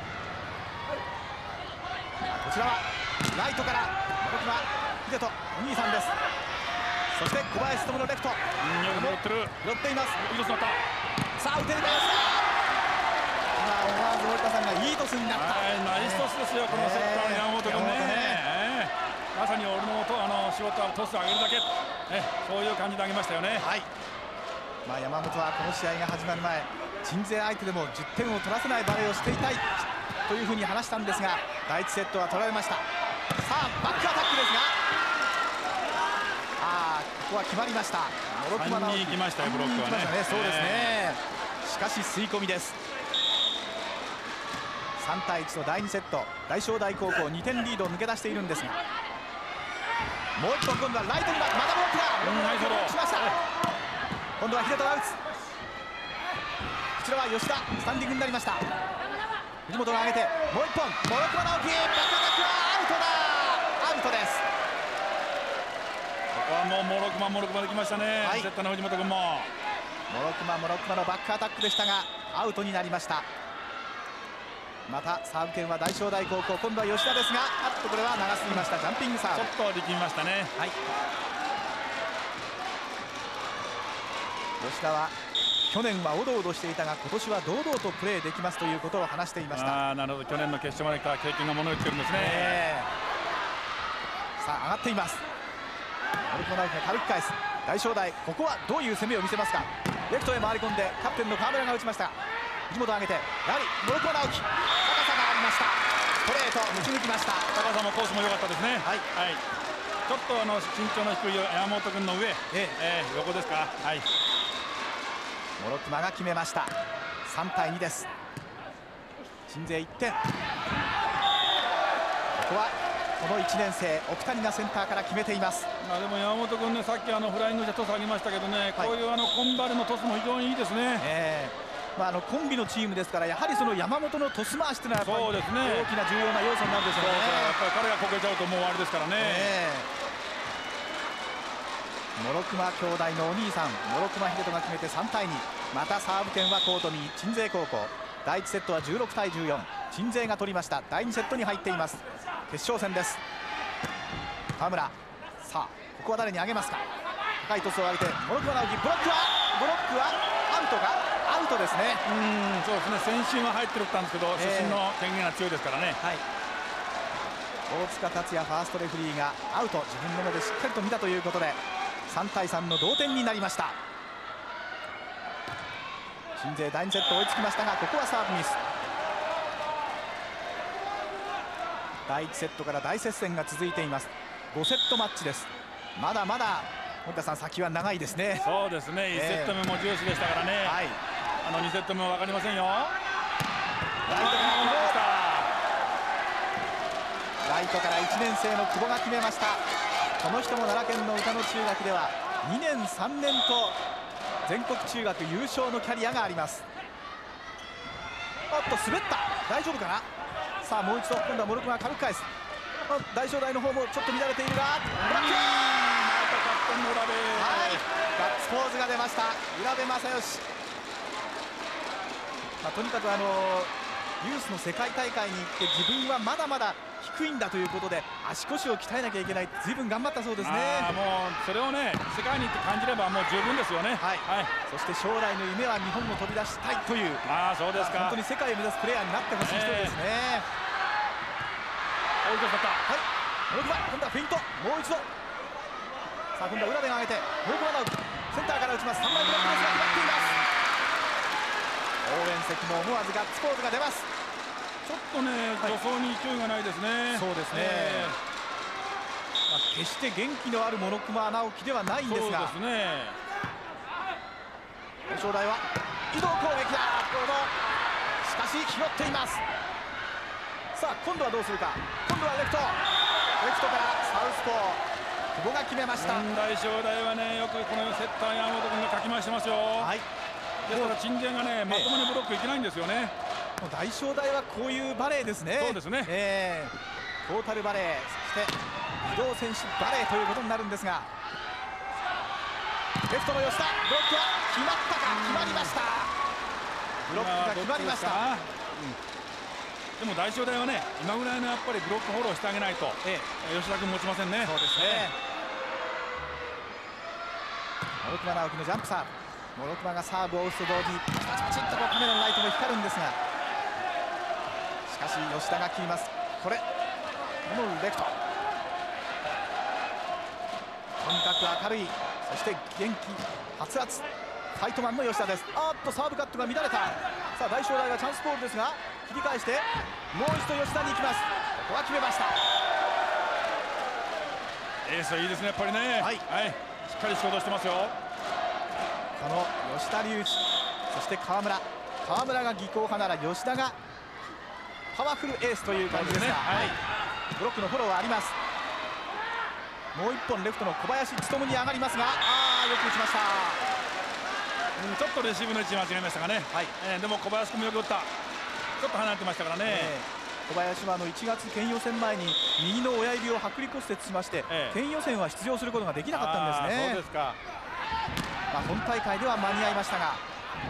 Speaker 1: こちらはライトから諸熊秀人お兄さんです。そして小林智のレフト、よ
Speaker 2: く拾ってる、
Speaker 1: 拾っています。
Speaker 2: いいトスだった。
Speaker 1: さあ打てるか吉田、今思わず森田さんがいいトスになった。
Speaker 2: ナイストスですよ、このセッターの山本君ね、ね、まさに俺のあの仕事はトスを上げるだけ、ね、そういう感じで上げましたよね。
Speaker 1: はい、まあ、山本はこの試合が始まる前、鎮西相手でもじゅってんを取らせないバレーをしていたいというふうに話したんですが、だいいちセットは取られました。さあバックアタックですが、あー、ここは決まりました。
Speaker 2: さんにん行きましたよ、ブロックはね。
Speaker 1: そうですね、しかし吸い込みです。さんたいいちとだいにセット、大正大高校にてんリードを抜け出しているんですが、もう一本今度はライトにまたブロックだ、
Speaker 2: ナイスブロック
Speaker 1: しました。今度は秀人が打つ。こちらは吉田、スタンディングになりました。藤本が上げてもう一本、諸熊直樹、バックアタックはアウトだ、アウトです。
Speaker 2: ここはもう諸熊諸熊できましたね、はい、セッターの藤本君も
Speaker 1: 諸熊諸熊のバックアタックでしたがアウトになりました。またサーブ権は大正大高校、今度は吉田ですが、あっとこれは長すぎました。ジャンピングサーブ、
Speaker 2: ちょっと力みましたね。
Speaker 1: はい、吉田は去年はおどおどしていたが今年は堂々とプレーできますということを話していました。
Speaker 2: あ、なるほど、去年の決勝まで来た経験がものを言ってるんですね、
Speaker 1: えー、さあ上がっています。諸熊直樹が軽く返す。大正大、ここはどういう攻めを見せますか。レフトへ回り込んでキャプテンの川村が打ちました。藤本を上げてやはり諸熊直樹、高さがありました。ストレート打ち抜きました。
Speaker 2: 高さもコースも良かったですね。はい、はい、ちょっとあの身長の低い山本君の上、えええー、横ですか。はい、
Speaker 1: 諸熊が決めました。さんたいにです。鎮西いってん。ここはこのいちねん生奥谷がセンターから決めています。
Speaker 2: まあでも山本君ね、さっきあのフライングでトス上げましたけどね、はい、こういうあのコンバルのトスも非常にいいですね。えー
Speaker 1: まあ、あのコンビのチームですから、やはりその山本のトス回しというのはやっぱりそうですね、大きな重要な要素になるでしょうね。
Speaker 2: やっぱり彼がこけちゃうともう終わりですからね。え
Speaker 1: ー、諸熊兄弟のお兄さん諸熊秀人が決めてさんたいに、またサーブ権はコートに鎮西高校。だいいちセットはじゅうろくたいじゅうよん、鎮西が取りました。だいにセットに入っています。決勝戦です。川村、さあここは誰に上げますか。高いトスを上げて諸熊直樹、ブロックはブロックはアウトがアウトですね。
Speaker 2: うん、そうですね、先週は入ってるったんですけど、出身の権限が強いですからね。
Speaker 1: はい、大塚達也ファーストレフリーがアウト、自分の目でしっかりと見たということでさんたいさんの同点になりました。鎮西だいにセット追いつきましたが、ここはサーブミス。だいいちセットから大接戦が続いています。ごセットマッチです。まだまだ森田さん、先は長いですね。
Speaker 2: そうですね、いちセット目も重視でしたからね、えーはい、あのにセット目も分かりませんよ。ライトから
Speaker 1: ライトからいちねん生の久保が決めました。この人も奈良県の歌の中学ではにねんさんねんと全国中学優勝のキャリアがあります。おっと滑った、大丈夫かな。さあもう一度、今度は諸熊が軽く返す。大正大の方もちょっと乱れているが、ブロック、はい、ガッツポーズが出ました浦部正義。まあ、とにかくあのユースの世界大会に行って自分はまだまだ低いんだということで足腰を鍛えなきゃいけない、ずいぶん頑張ったそうですね。
Speaker 2: あもうそれをね世界に行って感じればもう十分ですよね。はい、はい、
Speaker 1: そして将来の夢は日本を飛び出したいという、
Speaker 2: あそうですか、
Speaker 1: 本当に世界を目指すプレーヤーになってほしい人ですね。
Speaker 2: 追い越しだった。
Speaker 1: はい、モロクマ、今度はフェイント、もう一度。さあ今度は裏で上げてモロクマのセンターから打ちます。さんまいブロックですが決まっています。応援席も思わずガッツポーズが出ます。
Speaker 2: ちょっとね、助走に勢いがないですね。
Speaker 1: そうですね、えーまあ、決して元気のあるモロクマ直樹ではないんですが、
Speaker 2: そうですね、
Speaker 1: 正代は移動攻撃だ。しかし拾っています。さあ今度はどうするか。今度はレフトレフトからサウスポー久保が決めました。
Speaker 2: 大正代はねよくこのセッター山本君がかき回してますよ。はい、ですから鎮西がねまともにブロックいけないんですよね。
Speaker 1: 大正大はこういうバレーですね。
Speaker 2: そうですね、
Speaker 1: えー、トータルバレー、そして機動選手バレーということになるんですが、レフトの吉田ブロックは決まったか。決まりました。ブロックが決まりました。
Speaker 2: でも大正大はね今ぐらいのやっぱりブロックフォローしてあげないと、ええ、吉田君持ちませんね。
Speaker 1: そうですね、モロクマ直樹のジャンプサーブ、モロクマがサーブを打つと同時にパチパチっとこうカメラのライトも光るんですが、しかし吉田が切ります。これこのレフト、とにかく明るい、そして元気はつらつファイトマンの吉田です。あーっとサーブカットが乱れた。さあ大正大はチャンスボールですが切り返してもう一度吉田に行きます。ここは決めました。
Speaker 2: エースはいいですねやっぱりね。はい、はい、しっかり仕事してますよ。
Speaker 1: この吉田隆一、そして川村川村が技巧派なら吉田がパワフルエースという感じですが、ね、はい、ブロックのフォローはあります。もう一本レフトの小林勉に上がりますが、あーよく打ちました。
Speaker 2: うん、ちょっとレシーブの位置間違えましたかね。はい、えー、でも小林君もよく打った。ちょっと離れてましたからね。えー、小林はあのいちがつ県予選前に右の親指を剥離骨折しまして、えー、県予選は出場することができなかったんですね。 そうですか。
Speaker 1: まあ本大会では間に合いましたが、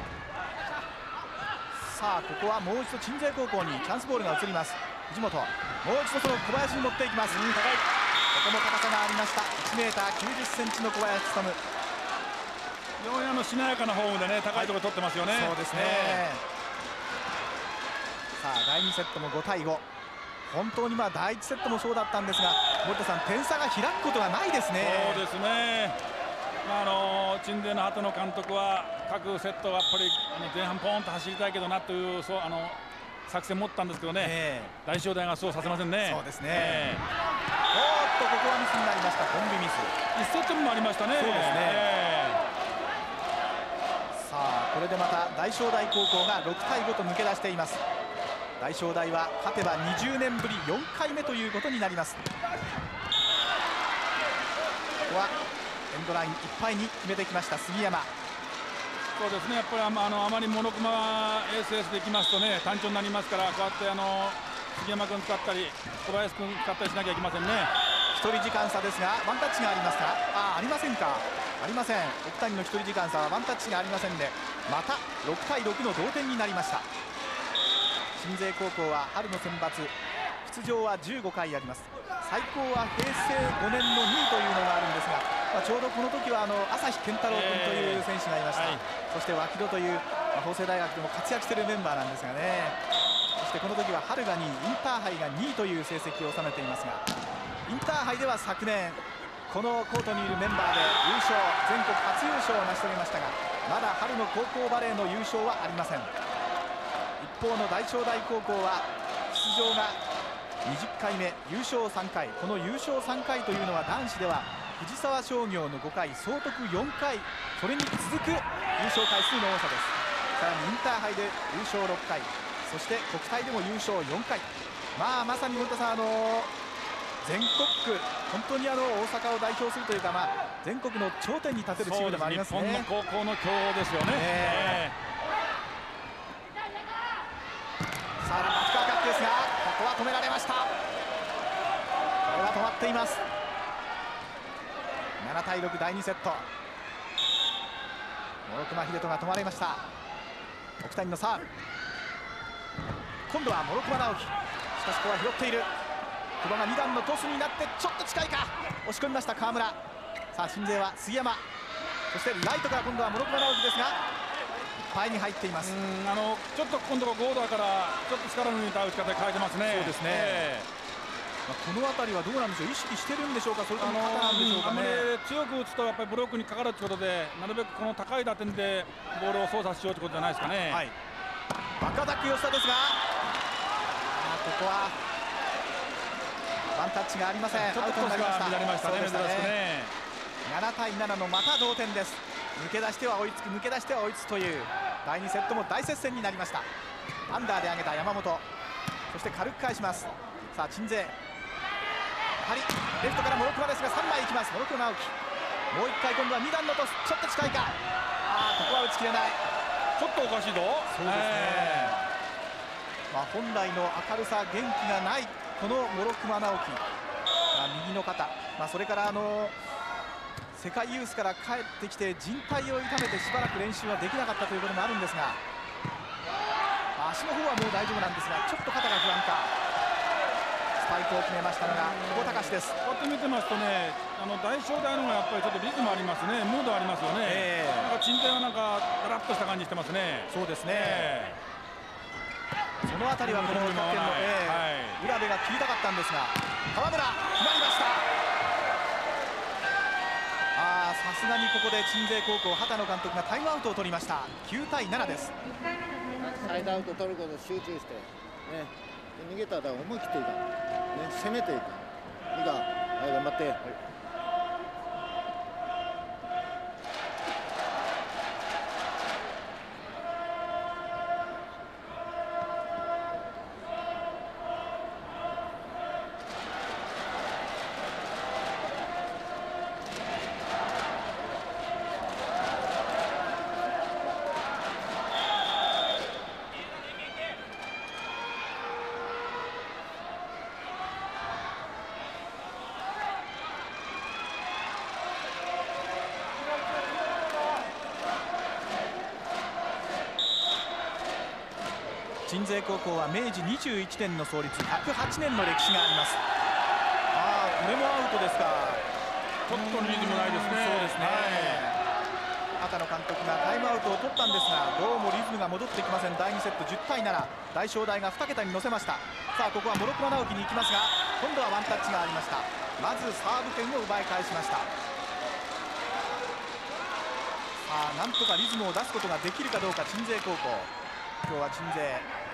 Speaker 1: さあここはもう一度鎮西高校にチャンスボールが移ります。藤本もう一度その小林に持っていきます。うん、高い。ここも高さがありました。いちメーターきゅうじゅっセンチの小林勉、
Speaker 2: 非常にあのしなやかなフォームでね高いところ取ってますよね。
Speaker 1: そうですね、えー、さあだいにセットもごたいご、本当にまあだいいちセットもそうだったんですが、森田さん点差が開くことがないですね。
Speaker 2: そうですね、まあ、あの鎮西の鳩野監督は各セットはやっぱりあの前半ポーンと走りたいけどなというそうあの作戦持ったんですけどね、えー、大正大がそうさせませんね。
Speaker 1: そうですね、えー、おーっとここはミスになりました。コンビミス
Speaker 2: いちセットもありましたね。
Speaker 1: そうですね、えー、さあこれでまた大正大高校がろくたいごと抜け出しています。大正大は勝てばにじゅうねんぶりよんかいめということになります。ここはエンドラインいっぱいに決めてきました杉山。
Speaker 2: そうですね、やっぱりあのあまりモノクマエースエースでいきますとね単調になりますから、こうやってあの杉山君使ったり小林君使ったりしなきゃいけませんね。
Speaker 1: 一人時間差ですがワンタッチがありますか。あありませんか。ありません。奥谷の一人時間差はワンタッチがありませんで、またろくたいろくの同点になりました。鎮西高校は春の選抜出場はじゅうごかいあります。最高はへいせいごねんのにいというのがあるんですが、まあ、ちょうどこの時はあの朝日健太郎君という選手がいました、えーはい、そして脇戸という、まあ、法政大学でも活躍しているメンバーなんですがね。そしてこの時は春がにい、インターハイがにいという成績を収めていますが、インターハイでは昨年このコートにいるメンバーで優勝、全国初優勝を成し遂げましたが、まだ春の高校バレーの優勝はありません。一方の大正大高校は出場がにじゅっかいめ、優勝さんかい、この優勝さんかいというのは男子では藤沢商業のごかい、総督よんかい、それに続く優勝回数の多さです。さらにインターハイで優勝ろっかい、そして国体でも優勝よんかい、まあまさに森田さん、あの全国区、本当にあの大阪を代表するというか、まあ、全国の頂点に立てるチームでもありますね。
Speaker 2: 日本の高校の強豪ですよね。えー
Speaker 1: さあバックアタックですが、ここは止められました。これは止まっています。ななたいろくだいにセット、諸熊秀人が止まりました。奥谷のサーブ、今度は諸熊直樹、しかしここは拾っている。 久保がに段のトスになってちょっと近いか、押し込みました川村。さあ鎮西は杉山、そしてライトから今度は諸熊直樹ですがいっぱいに入っています。
Speaker 2: うんあのちょっと今度はゴーダーからちょっと力の抜いた打ち方で変えてますね。
Speaker 1: そうですね、えーこの辺りはどうなんでしょう、意識してるんでしょうか、それとも肩なんでしょうかね。
Speaker 2: あの強く打つとやっぱりブロックにかかるということで、なるべくこの高い打点でボールを操作しようということじゃないですかね。
Speaker 1: はい、バックアタック吉田ですが、あここはワンタッチがありません。
Speaker 2: ちょっとトスが乱れましたね、珍しくね。
Speaker 1: ななたいななのまた同点です。抜け出しては追いつく、抜け出しては追いつくというだいにセットも大接戦になりました。アンダーで上げた山本、そして軽く返します。さあ鎮西、やはりレフトから諸熊ですがさんまいいきます。諸熊直樹、もういっかい今度はに段のトス、ちょっと近いか、あここは打ち切れない。
Speaker 2: ちょっとおかしいぞ。
Speaker 1: そうですね、えーまあ、本来の明るさ元気がないこの諸熊直樹、まあ、右の肩、まあ、それからあの世界ユースから帰ってきて靭帯を痛めてしばらく練習はできなかったということもあるんですが、足の方はもう大丈夫なんですがちょっと肩が不安か。スパイクを決めましたのが久保隆です。
Speaker 2: こうやって見てますとね、あの大正大の方がやっぱりちょっとリズムありますね、ムードありますよね。えー、なんか鎮西はなんかだらっとした感じしてますね。
Speaker 1: そうですね、えー、そのあたりはこのキャプテンの、えーはい、浦部が切りたかったんですが川村決まりました。あさすがにここで鎮西高校畑野監督がタイムアウトを取りました。きゅうたいななです。
Speaker 5: サイドアウト取ることを集中してね、逃げたら思い切っていかん、ね、攻めていかん、いいか、はい、頑張って、はい。
Speaker 1: 鎮西高校は明治にじゅういちねんの創立、ひゃくはちねんの歴史があります。ああこれもアウトですか。
Speaker 2: ちょっとリズムないですね。
Speaker 1: そうですね、はい、畑野監督がタイムアウトを取ったんですがどうもリズムが戻ってきません。だいにセットじゅったいなな、大正大がにけたに乗せました。さあここは諸熊直樹に行きますが今度はワンタッチがありました。まずサーブ権を奪い返しました。さあなんとかリズムを出すことができるかどうか鎮西高校。今日は鎮西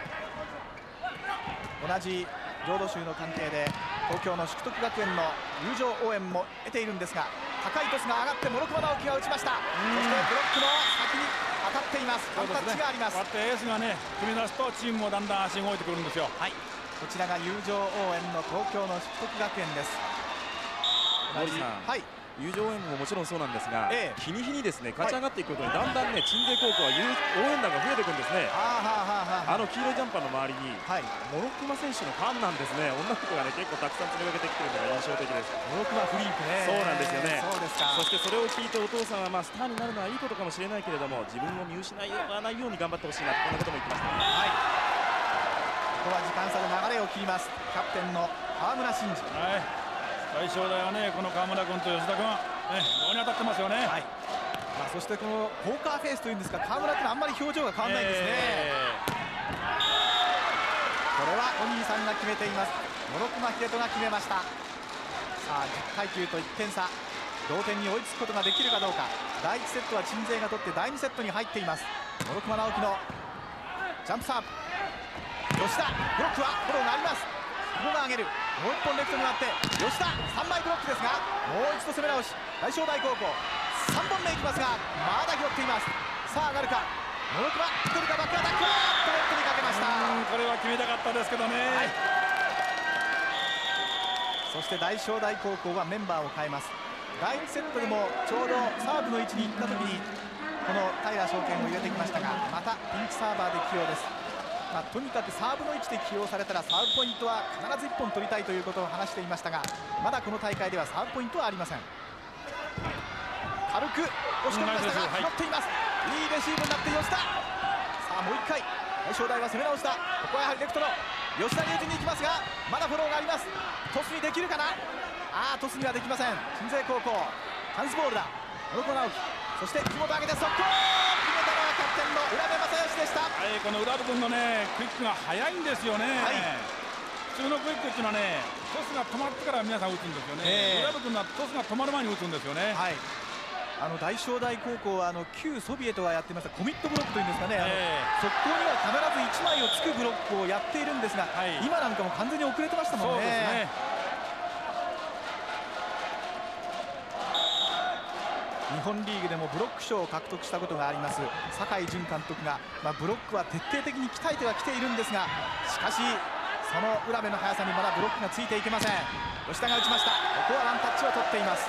Speaker 1: 同じ浄土宗の関係で東京の淑徳学園の友情応援も得ているんですが高いトスが上がって諸熊直樹が打ちました。そしてブロックの先に当たっています。ワンタッチがあります。
Speaker 2: こうやってエースがね組み出すとチームもだんだん足動いてくるんですよ。
Speaker 1: はい、こちらが友情応援の東京の淑徳学園です。
Speaker 3: 森さん、はい、友情応援ももちろんそうなんですが、ええ、日に日にですね勝ち上がっていくことにだんだんね鎮西高校は応援団が増えていくんですね。あの黄色いジャンパーの周りに、はい、諸熊選手のファンなんですね。女の子がね結構たくさん詰めかけてきているのが印象的です。
Speaker 1: 諸熊フリークね。
Speaker 3: そうなんですよね。
Speaker 1: そうですか。
Speaker 3: そしてそれを聞いてお父さんはまあスターになるのはいいことかもしれないけれども自分を見失わないように頑張ってほしいなこんなことも言ってましたね。
Speaker 1: はい、ここは時間差で流れを切ります。キャプテンの川村真司。
Speaker 2: はい、大正大はねこの川村君と吉田君ね非常に当たってますよね。はい、
Speaker 1: まあ、そしてこのポーカーフェイスというんですか川村ってのはあんまり表情が変わらないですね。えー、これはお兄さんが決めています。諸熊秀人が決めました。さあじゅったいきゅうといってん差、同点に追いつくことができるかどうか。だいいちセットは鎮西が取ってだいにセットに入っています。諸熊直樹のジャンプサーブ、吉田ブロックはフォローがあります。久保が上げる、もういっぽんレフトに回って吉田さんまいブロックですがもう一度攻め直し大正大高校さんぼんめいきますがまだ拾っています。さあなるか諸熊来るかバックアタックはネットにかけました。
Speaker 2: これは決めたかったですけどね。はい、
Speaker 1: そして大正大高校はメンバーを変えます。だいにセットでもちょうどサーブの位置に行った時にこの平翔健を入れてきましたがまたピンチサーバーで起用です。まあ、とにかくサーブの位置で起用されたらサーブポイントは必ずいっぽん取りたいということを話していましたがまだこの大会ではサーブポイントはありません。軽く押し込みましたが拾っています。いいレシーブになって吉田。さあもういっかい大正大は攻め直した。ここはやはりレフトの吉田隆二に行きますが、まだフォローがあります。トスにできるかな。ああ、トスにはできません。鎮西高校チャンスボールだ。諸子直樹、そして木本上げて速攻、決めたのはキャプテンの浦部正義でした。
Speaker 2: はい、この浦部君のねクイックが速いんですよね。はい、普通のクイックっていうのはね、トスが止まってから皆さん打つんですよね。えー、浦部君はトスが止まる前に打つんですよね。はい、
Speaker 1: あの大正大高校はあの旧ソビエトがやってましたコミットブロックというんですかね、えー、速攻には必ずいちまいをつくブロックをやっているんですが、はい、今なんかも完全に遅れてましたもんね。そうですね。日本リーグでもブロック賞を獲得したことがあります酒井純監督が、まあ、ブロックは徹底的に鍛えてはきているんですが、しかしその浦部の速さにまだブロックがついていけません。吉田が打ちました。ここはワンタッチを取っています。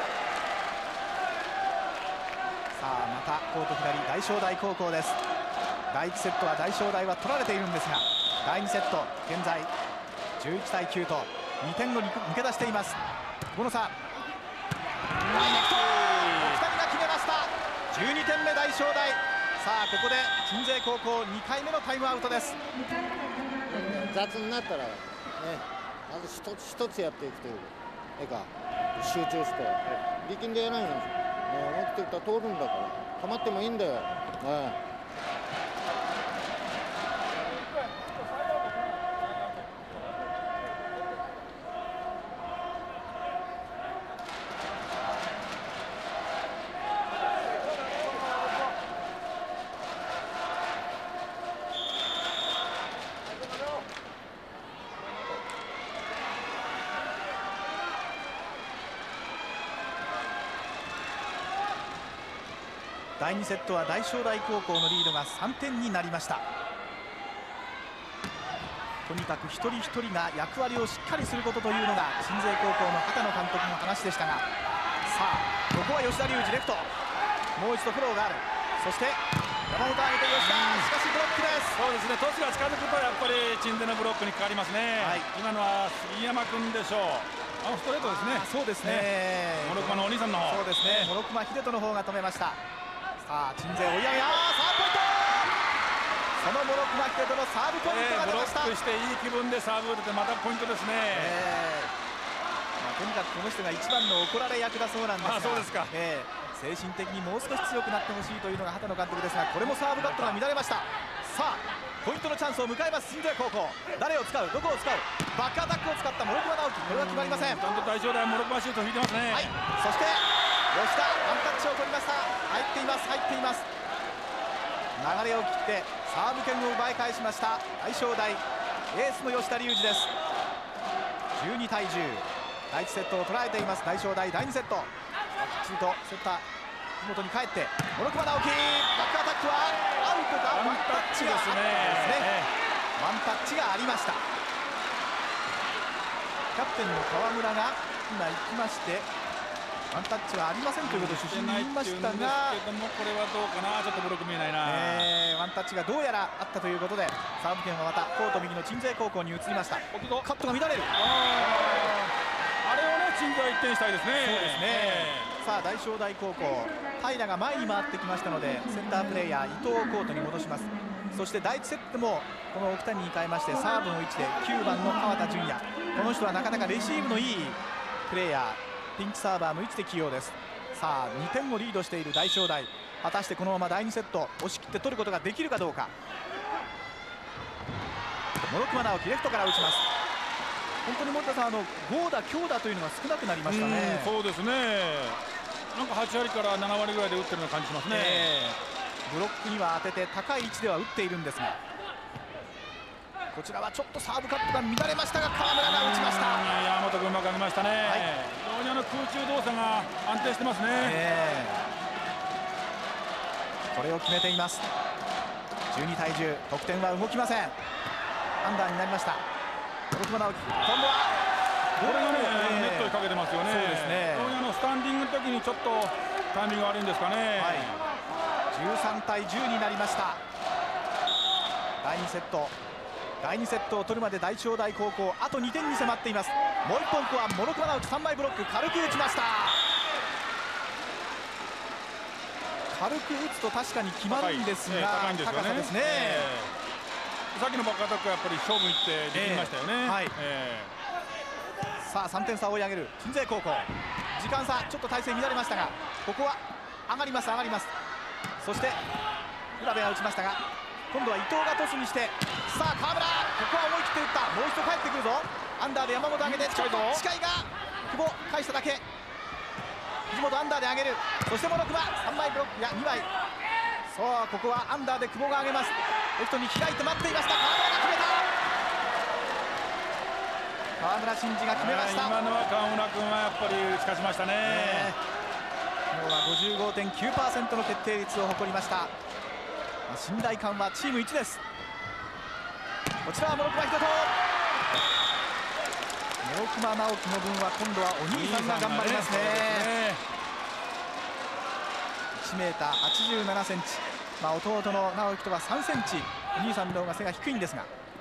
Speaker 1: さあまたコート左大正大高校です。だいいちセットは大正大は取られているんですが、だいにセット現在じゅういちたいきゅうとにてんを抜け出しています。この差ダイレクト奥谷が決めました。じゅうにてんめ大正大。さあここで鎮西高校にかいめのタイムアウトです。
Speaker 5: 雑になったらね、まず一つ一つやっていくというえか集中して力んでやらないんですよ。思ってきたら通るんだから溜まってもいいんだよ。ね
Speaker 1: だいにセットは大正大高校のリードがさんてんになりました。とにかく一人一人が役割をしっかりすることというのが鎮西高校の畑野監督の話でしたが、さあここは吉田隆二レフト、もう一度フォローがある。そして山本上げて吉田、しかしブロックです。
Speaker 2: そうですね、トスが近づくとやっぱり鎮西のブロックにかかりますね。はい、今のは杉山君でしょう。あのストレートですね。
Speaker 1: そうですね。
Speaker 2: 諸熊のお兄さんの方。
Speaker 1: そうですね。諸熊秀人の方が止めました。さあ鎮西追い上げ、あーサーブポイント。その諸熊秀人のサーブポイントが出ました。
Speaker 2: ブロックしていい気分でサーブ打ってまたポイントですね。え
Speaker 1: ーまあ、とにかくこの人が一番の怒られ役だそうなんですが、
Speaker 2: あ、そうですか。
Speaker 1: えー、精神的にもう少し強くなってほしいというのが畑野監督ですが、これもサーブカットが乱れました。さあポイントのチャンスを迎えます鎮西高校。誰を使う、どこを使う。バックアタックを使った諸熊直樹、これは決まりません。
Speaker 2: ちゃんと大正大諸熊シュート引いてますね。
Speaker 1: はい、そして吉田ワンタッチを取りました。入っています入っています。流れを切ってサーブ権を奪い返しました大正大エースの吉田隆二です。じゅうにたいじゅう、だいいちセットを捉えています大正大。だいにセットきっちりとセッター木本に帰って諸熊直樹、バックアタックはアウトか。ワンタッチですね。ワンタッチがありました。キャプテンの川村が今行きまして、ワンタッチはありませんということを主審に言いましたが、
Speaker 2: これはどうかな、ちょっとブロック見えないな。
Speaker 1: えー、ワンタッチがどうやらあったということで、サーブ権はまたコート右の鎮西高校に移りました。カットが乱れる。
Speaker 2: あれをね、鎮西はいってんしたいですね。
Speaker 1: そうですね。さあ大正大高校、平が前に回ってきましたので、センタープレーヤー伊藤をコートに戻します。そしてだいいちセットもこの奥谷に変えまして、サーブの位置できゅうばんの川田純也、この人はなかなかレシーブのいいプレーヤー、ピンチサーバーの位置で起用です。さあにてんをリードしている大正大、果たしてこのままだいにセット押し切って取ることができるかどうか。諸熊直樹レフトから打ちます。本当に森田さん、あの豪打強打というのが少なくなりましたね。
Speaker 2: そうですね、なんかはちわりからななわりぐらいで打ってるような感じしますね。え
Speaker 1: ー、ブロックには当てて高い位置では打っているんですが、こちらはちょっとサーブカットが乱れましたが川村が打ちました。
Speaker 2: 山本君うまく上げましたね。はい、非常にあの空中動作が安定してますね。え
Speaker 1: ー、これを決めています。じゅうにたいじゅう、得点は動きません。アンダーになりました。諸熊直樹、今度は
Speaker 2: これがね、えー、ネットにかけてますよね。
Speaker 1: そうですね。
Speaker 2: 非常にあのスタンディングの時にちょっとタイミングが悪いんですかね。はい、
Speaker 1: じゅうさんたいじゅうになりました。だいにセット、だいにセットを取るまで大正大高校あとにてんに迫っています。もういっぽんこは諸熊直樹さんまいブロック、軽く打ちました。軽く打つと確かに決まるんですが、
Speaker 2: 高いんですよね。
Speaker 1: 高さですね。
Speaker 2: さっきのバックアタックはやっぱり勝負にいってできましたよね、えーはいえ
Speaker 1: ー、さあさんてん差を追い上げる鎮西高校、時間差ちょっと体勢乱れましたが、ここは上がります上がります。そして浦部が打ちましたが、今度は伊藤がトスにして、さあ河村、ここは思い切って打った。もう一度帰ってくるぞ。アンダーで山本上げて、ちょっと近いが久保返しただけ。藤本アンダーで上げる。そしてモロクマさんまいブロック、いやにまい。さあここはアンダーで久保が上げます。レフトに開いて待っていました。河村が決めた。河村真司が決めました。
Speaker 2: 今のは河村君はやっぱり打ち勝ちましたね。ね、
Speaker 1: 今日は ごじゅうごてんきゅうパーセント の決定率を誇りました。信頼感はチームいちです。こちらはモロクマヒデト。モロクマ直樹の分は今度はお兄さんが頑張りますね。いちメーターはちじゅうななセンチ、まあ、弟の直樹とはさんセンチお兄さんの方が背が低いんですが、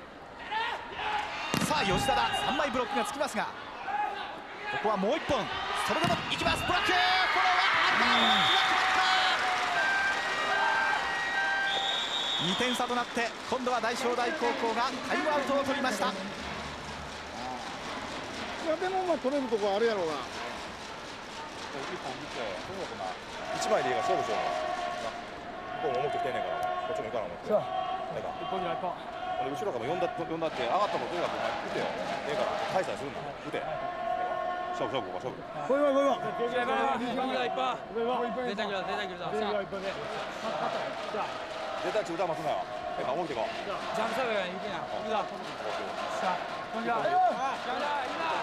Speaker 1: さあ吉田だ。さんまいブロックがつきますが、ここはもういっぽん、それでもいきます。ブロック、フォローはアンダーブロックが決まった。にてん差となって今度は大正大高校がタイムアウトを取りました。
Speaker 4: いやでもまあ取れるとこあるやろうな。いっぽん見てとにかくないちまいでいいから勝負しよう。向こうも思ってきてんねんから、こっちもいかな思って。そう。いっぽんじゃないか。俺後ろからも呼んだ呼んだって上がったもんとにかく打てよ。ええから大差するんだ。打て。勝負勝負勝負。これはこれは。出たくる出たくるだ。絶対中打待つなよ。え、守っていこう。じゃあ、それがいいな。いいな。さあ、こんにちは。じゃあ、いいな。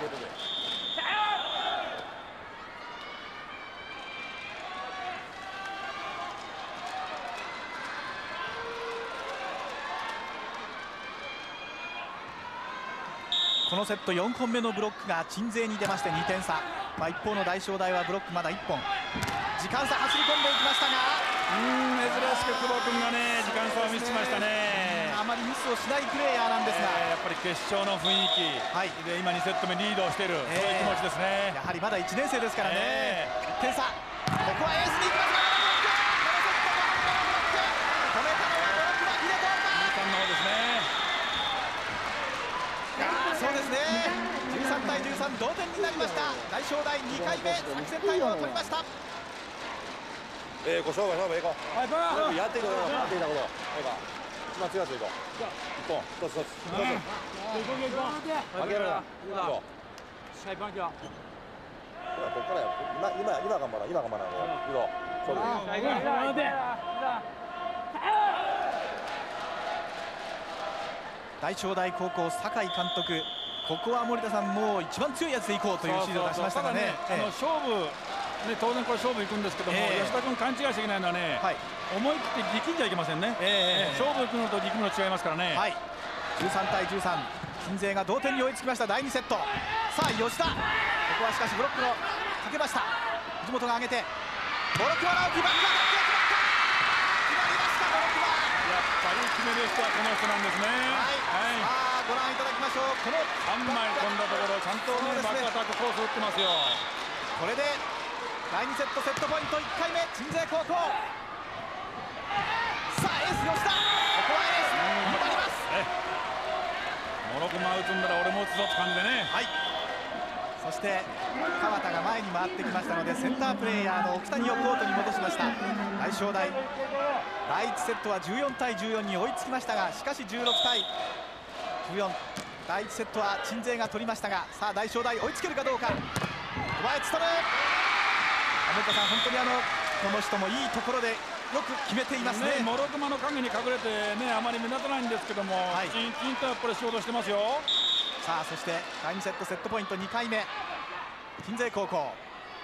Speaker 1: このセットよんほんめのブロックが鎮西に出ましてにてん差、まあ、一方の大正大はブロックまだいっぽん。時間差走り込んでいきましたが、
Speaker 2: うーん珍しく久保君がね時間差をミスしましたね。
Speaker 1: あまりミスをしないプレーヤーなんですが、
Speaker 2: えー、やっぱり決勝の雰囲気、はい、で今にセット目リードをしている、えー、そういう気持ちですね。
Speaker 1: やはりまだいちねん生ですからね、えー、いってん差。ここはエースに行きますが、止めたのはモロクマヒデト。
Speaker 2: 兄さんの方ですね。
Speaker 1: そうですね、じゅうさんたいじゅうさん同点になりました。大正大にかいめ作戦タイムを取りました。
Speaker 4: えー、こう勝負勝負いこう。はい、バー。やっていこうよ。やっていたこと。ええか。一番強いやついこう。一本、一つ一つ。一つ。負けるな。行こう。試合番号。ここからや。今今今頑張ら今頑張ら行こう。勝負。
Speaker 1: 大正大高校酒井監督、ここは森田さんもう一番強いやつでいこうという指示を出しましたがね。
Speaker 2: あの勝負ね、当然これ勝負いくんですけども、えー、吉田君勘違いしちゃいけないのはね、はい、思い切って力んじゃいけませんね。えー、勝負いくのと力むの違いますからね。はい、
Speaker 1: じゅうさんたいじゅうさん、鎮西が同点に追いつきましただいにセット。さあ吉田、ここはしかしブロックをかけました。藤本が上げてモロクマ直樹バックアタックが決まった。決まりましたモロクマ。
Speaker 2: やっぱり決める人はこの人なんですね。はい、
Speaker 1: はい、さあご覧いただきましょう。この
Speaker 2: さんまい飛んだところちゃんとね、バックアタックコース打ってますよ。
Speaker 1: これでだいにセットセットポイントいっかいめ鎮西高校。さあエース吉田、ここはエース粘ります。
Speaker 2: モロクマ打つんなら俺も打つぞって感じでね。はい、
Speaker 1: そして川田が前に回ってきましたのでセンタープレーヤーの奥谷をコートに戻しました。大正大だいいちセットはじゅうよんたいじゅうよんに追いつきましたが、しかしじゅうろくたいじゅうよん、だいいちセットは鎮西が取りましたが、さあ大正大追いつけるかどうか。小林努、森田さん、本当にあのこの人もいいところでよく決めていますね。
Speaker 2: モロクマの影に隠れてね、あまり目立たないんですけども、はい、きちんきんとやっぱり仕事してますよ。
Speaker 1: さあそしてだいにセットセットポイントにかいめ鎮西高校。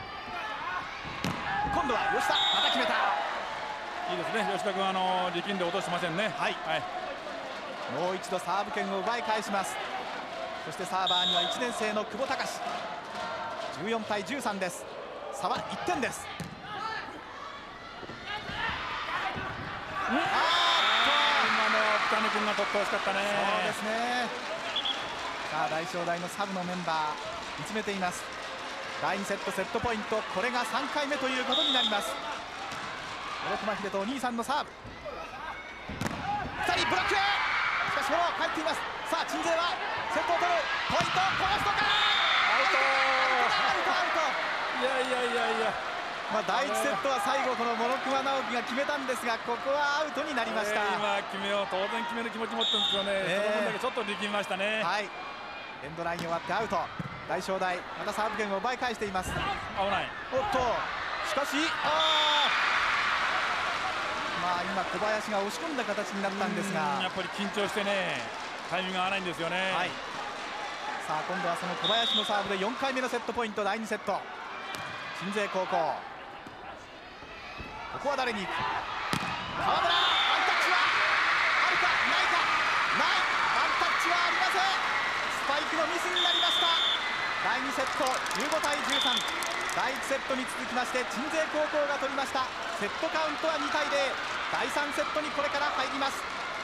Speaker 1: 今度は吉田、また決めた。
Speaker 2: いいですね、吉田君あの力んで落としてませんね。はい、はい、
Speaker 1: もう一度サーブ権を奪い返します。そしてサーバーにはいちねん生の久保隆。じゅうよんたいじゅうさんです。差はいってんです。
Speaker 2: あーっと今のは福谷君が取ってほしかったね。
Speaker 1: そうですね。さあ大正大のサブのメンバー見つめています。だいにセットセットポイント、これがさんかいめということになります。モロクマヒデとお兄さんのサーブ、ふたりブロック。しかかしフォロー入っています。さあ鎮西はセットを取るポイント、この人か
Speaker 2: アウト
Speaker 1: アウトアウト。
Speaker 2: いやいやいやいや、
Speaker 1: まあだいいちセットは最後この諸熊直樹が決めたんですが、ここはアウトになりました。
Speaker 2: えー、今決めよう、当然決める気持ち持ってるんですけどね、えー、その分だけちょっと力みましたね。
Speaker 1: はい、エンドライン終わってアウト。大正大またサーブ権を奪い返しています。
Speaker 2: 危ない。
Speaker 1: おっとしかし、あまあ今小林が押し込んだ形になったんですが、
Speaker 2: やっぱり緊張してねタイミングが合わないんですよね。
Speaker 1: はい、さあ今度はその小林のサーブでよんかいめのセットポイント、だいにセット鎮西高校。ここは誰に行く、河村、ワンタッチはあるかないか、ない、ワンタッチはありません。スパイクのミスになりました。だいにセットじゅうごたいじゅうさん、だいいちセットに続きまして鎮西高校が取りました。セットカウントはにたいゼロ、だいさんセットにこれから入ります。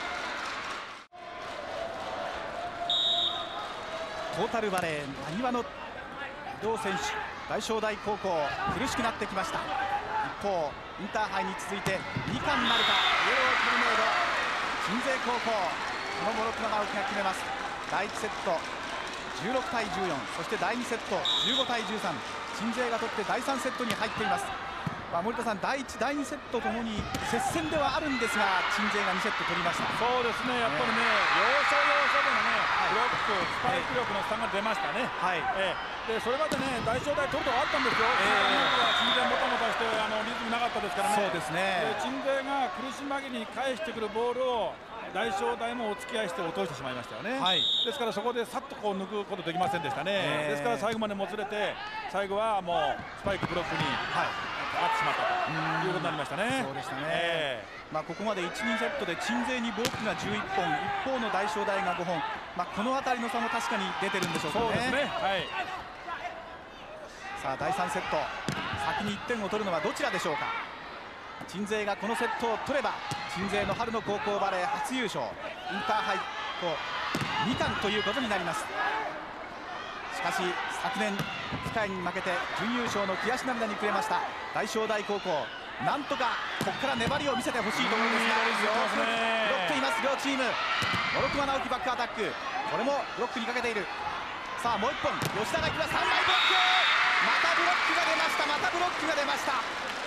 Speaker 1: トータルバレーなにわの移動選手、大正大高校苦しくなってきました。一方インターハイに続いてに冠なるか、イエロートルネード鎮西高校、この諸熊直樹が決めます。だいいちセットじゅうろくたいじゅうよん、そしてだいにセットじゅうごたいじゅうさん、鎮西が取ってだいさんセットに入っています。まあ、森田さん、だいいち、だいにセットともに接戦ではあるんですが、鎮西がにセット取りました。
Speaker 2: そうですね、やっぱりね、要所要所でのね、ブロック、スパイク力の差が出ましたね。
Speaker 1: はい、
Speaker 2: えー、でそれまでね、大正大取るとこあったんですよ、鎮西もたもたしてあのリズムなかったですからね、
Speaker 1: そうですね、
Speaker 2: 鎮西が苦し紛れに返してくるボールを大正大もお付き合いして落としてしまいましたよね。はい、ですからそこでさっとこう抜くことできませんでしたね。えー、ですから最後までもつれて、最後はもうスパイクブロックに、はい、合ってしまったということになりましたね。
Speaker 1: そうでしたね、えーまあ、ここまでいち、にセットで鎮西にブロックがじゅういっぽん、一方の大正大がごほん、まあ、この辺りの差も確かに出てるんでしょうかね。
Speaker 2: そうですね、はい、
Speaker 1: さあだいさんセット、先にいってんを取るのはどちらでしょうか。鎮西がこのセットを取れば鎮西の春の高校バレー初優勝、インターハイとに冠ということになります。しかし昨年深井に負けて準優勝の悔し涙に暮れました大正大高校、なんとかここから粘りを見せてほしいところですが、ブロックいます両チーム。諸熊直樹バックアタック、これもブロックにかけている。さあもういっぽん、吉田がいきます、さんまいブロック、またブロックが出ました、またブロックが出ました。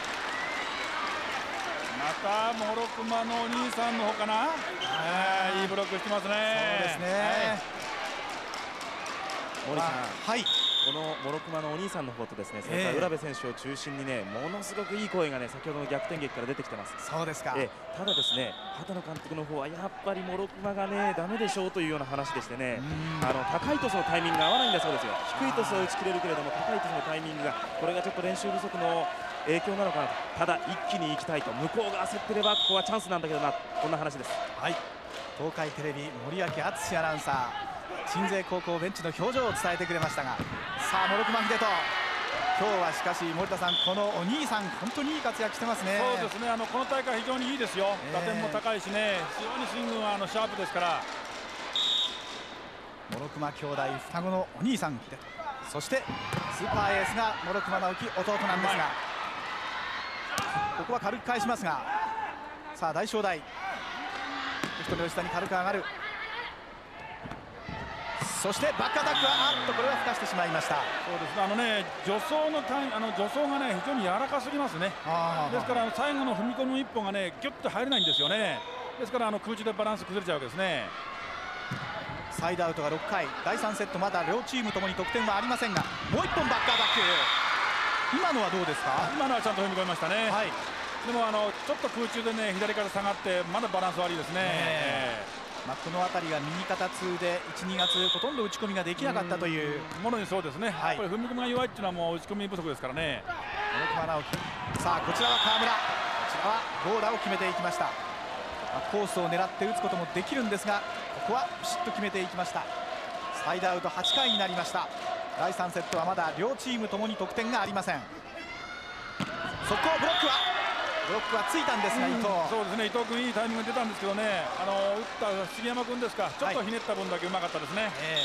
Speaker 2: また諸熊のお兄さんの方かな、えー、いいブロックしてますね。
Speaker 1: そうですね、
Speaker 3: 森さん、
Speaker 1: はい、
Speaker 3: この諸熊のお兄さんの方とですね、それから浦部選手を中心にね、ものすごくいい声がね、先ほどの逆転劇から出てきてます。
Speaker 1: そうですか。
Speaker 3: えただですね、畑野監督の方はやっぱり諸熊がねダメでしょうというような話でしてね、あの高いトスのタイミングが合わないんだそうですよ。低いトスは打ち切れるけれども高いトスのタイミングが、これがちょっと練習不足の影響なのかなと。ただ一気に行きたいと、向こうが焦ってればここはチャンスなんだけどな、こんな話です。
Speaker 1: はい、東海テレビ森脇敦アナウンサー、鎮西高校ベンチの表情を伝えてくれましたが、さあ諸熊秀人、今日はしかし森田さん、このお兄さん本当にいい活躍してますね。
Speaker 2: そうですね、あのこの大会非常にいいですよ、えー、打点も高いしね、非常にスイングはあのシャープですから。
Speaker 1: 諸熊兄弟双子のお兄さん秀人、そしてスーパーエースが諸熊直樹弟なんですが、ここは軽く返しますが、さあ大正大レフトの吉田に軽く上がる、そしてバックアタックはあっとこれは吹かしてしまいました。
Speaker 2: そうですね、あのね助走のタイあの助走がね非常に柔らかすぎますね。ですから最後の踏み込む一歩がねギュッと入れないんですよね。ですからあの空中でバランス崩れちゃうわけですね。
Speaker 1: サイドアウトがろっかい、だいさんセットまだ両チームともに得点はありませんが、もういっぽんバックアタック、今のはどうですか。
Speaker 2: 今のはちゃんと踏み込みましたね。
Speaker 1: はい、
Speaker 2: でもあのちょっと空中でね左から下がってまだバランス悪いですね。え
Speaker 1: ーまあ、この辺りが右肩痛でいち、にがつほとんど打ち込みができなかったという
Speaker 2: ものに、そうですね、はい、やっぱり踏み込みが弱いっていうのはもう打ち込み不足ですからね。
Speaker 1: 諸熊直樹、さあこちらは川村、こちらはゴーラを決めていきました。まあ、コースを狙って打つこともできるんですが、ここはピシッと決めていきました。サイドアウトはちかいになりました。だいさんセットはまだ両チームともに得点がありません。速攻ブロックはブロックはついたんですが、伊藤、
Speaker 2: そうですね、伊藤君いいタイミング出たんですけどね、あの打った杉山君ですか、ちょっとひねった分だけうまかったですね。はい、え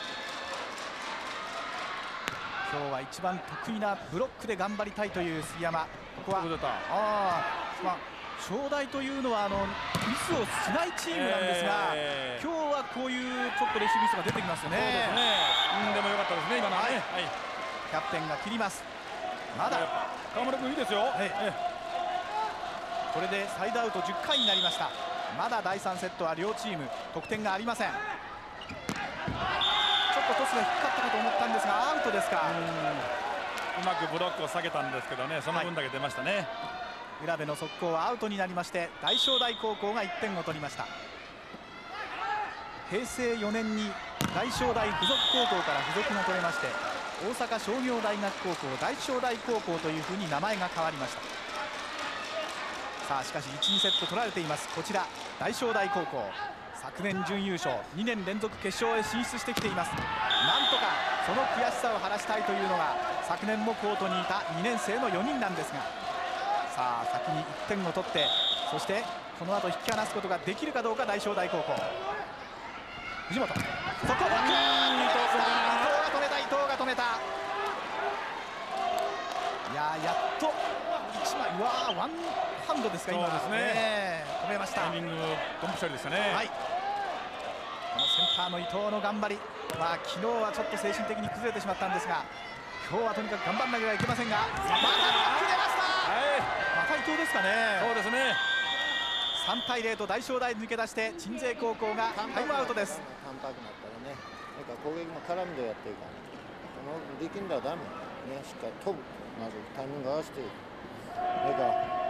Speaker 1: ー、今日は一番得意なブロックで頑張りたいという杉山、ここは
Speaker 2: あ
Speaker 1: あ、まあ、正代というのはあのミスをしないチームなんですが、えー、今日はこういうちょっとレシーブミスが出てきますよね。
Speaker 2: そうですね、うん、でもよかったですね今のはね、はいはい、
Speaker 1: キャプテンが切ります。まだ
Speaker 2: 川村君いいですよ、はい、え
Speaker 1: これでサイドアウトじゅっかいになりました。まだだいさんセットは両チーム得点がありません。ちょっとトスが低かったかと思ったんですがアウトですか。
Speaker 2: うまくブロックを下げたんですけどね、その分だけ出ましたね、はい、
Speaker 1: 浦部の速攻はアウトになりまして大正大高校がいってんを取りました。平成よねんに大正大附属高校から付属が取れまして大阪商業大学高校大正大高校というふうに名前が変わりました。さあしかしいち、にセット取られています。こちら大正大高校昨年準優勝にねん連続決勝へ進出してきています。なんとかその悔しさを晴らしたいというのが昨年もコートにいたにねん生のよにんなんですが、さあ先にいってんを取ってそしてこの後引き離すことができるかどうか大正大高校。藤本そこを伊藤が止めた伊藤が止めた。いややっといちまい、うわーワンハンドですか今ですね、止めました。
Speaker 2: タイミングドンピシャリでしたね。
Speaker 1: はい、このセンターの伊藤の頑張り、まあ昨日はちょっと精神的に崩れてしまったんですが今日はとにかく頑張らなければいけませんが、またバック出ました、はい、また伊藤ですかね。
Speaker 2: そうですね、
Speaker 1: さんたいゼロと大正大抜け出して鎮西高校がタイムアウトです。
Speaker 5: 淡白になったらね、なんか攻撃も絡んでやっていかない、この力んだらダメね、しっかり飛ぶ、まずタイミング合わせていく、それから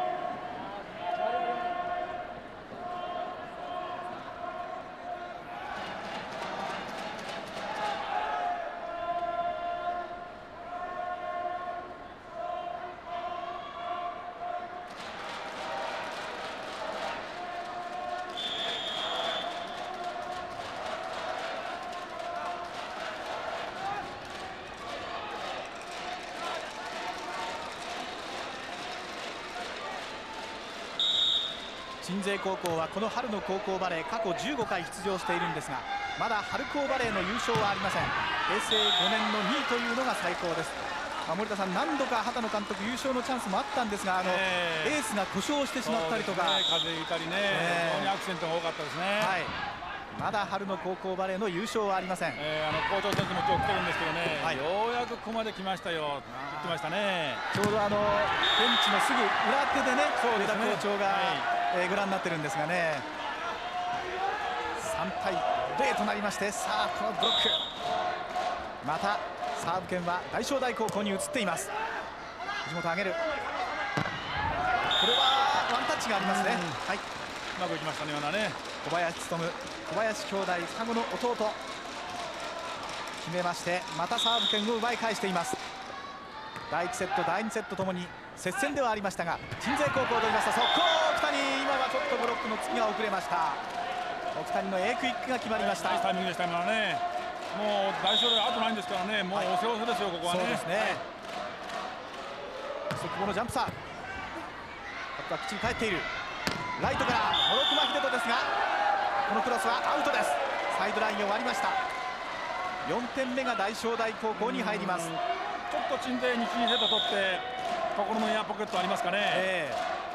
Speaker 1: 鎮西高校はこの春の高校バレー過去じゅうごかい出場しているんですがまだ春高バレーの優勝はありません。平成ごねんのにいというのが最高です。まあ、森田さん何度か畑野監督優勝のチャンスもあったんですがあの、えー、エースが故障してしまったりとか、
Speaker 2: ね、風邪ひいたりね、えー、非常にアクシデントが多かったですね、
Speaker 1: はい、まだ春の高校バレーの優勝はありません。
Speaker 2: えー、あの校長先生も今日来てるんですけどね、はい、ようやくここまで来ましたよって言ってましたね。
Speaker 1: ちょうどあのベンチのすぐ裏手でね上田校長が、はいえー、ご覧になってるんですがね、さんたいゼロとなりましてさあこのブロックまたサーブ権は大正大高校に移っています。藤本上げる、これはワンタッチがありますね、はい、う
Speaker 2: まくいきましたね今のはね。
Speaker 1: 小林勉小林兄弟双子の弟決めましてまたサーブ権を奪い返しています。だいいちセットだいにセットともに接戦ではありましたが鎮西高校を取りました。速攻奥谷、今はちょっとブロックの突きが遅れました。奥谷の A クイックが決まりました。
Speaker 2: ナイスタイミングでした今のはね。もう大勝であとないんですからね、もう押せ押せですよ、はい、ここはね。そうですね、
Speaker 1: 速攻のジャンプサーブ、バックはきっちり返っている。ライトから諸熊秀人ですがこのクロスはアウトです。サイドラインを割りました。よんてんめが大正大高校に入ります。
Speaker 2: ちょっと鎮西にいちにセット取って心のエアポケットありますかね、え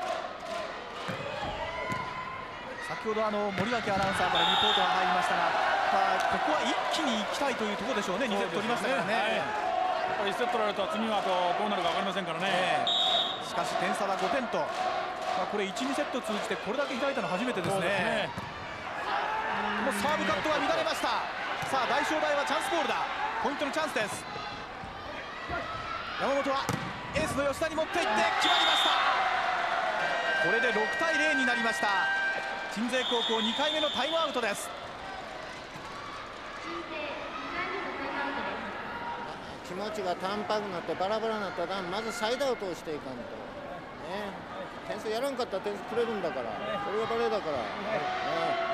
Speaker 1: ー、先ほどあの森脇アナウンサーからリポートが入りましたが、まあ、ここは一気に行きたいというところでしょうね。にセット取りましたからね、
Speaker 2: はい、いちセット取られると次はあとどうなるか分かりませんからね、え
Speaker 1: ー、しかし点差はごてんと、まあ、これいち、にセット通じてこれだけ開いたの初めてですね。もうサーブカットは乱れました。さあ大正大はチャンスボールだ、ポイントのチャンスです。山本はエースの吉田に持っていって決まりました。これでろくたいゼロになりました。鎮西高校にかいめのタイムアウトです。
Speaker 5: 気持ちが淡白になってバラバラになったらまずサイドアウトをしていかんと、ね、点数やらんかったら点数くれるんだから、それがバレーだから、ね。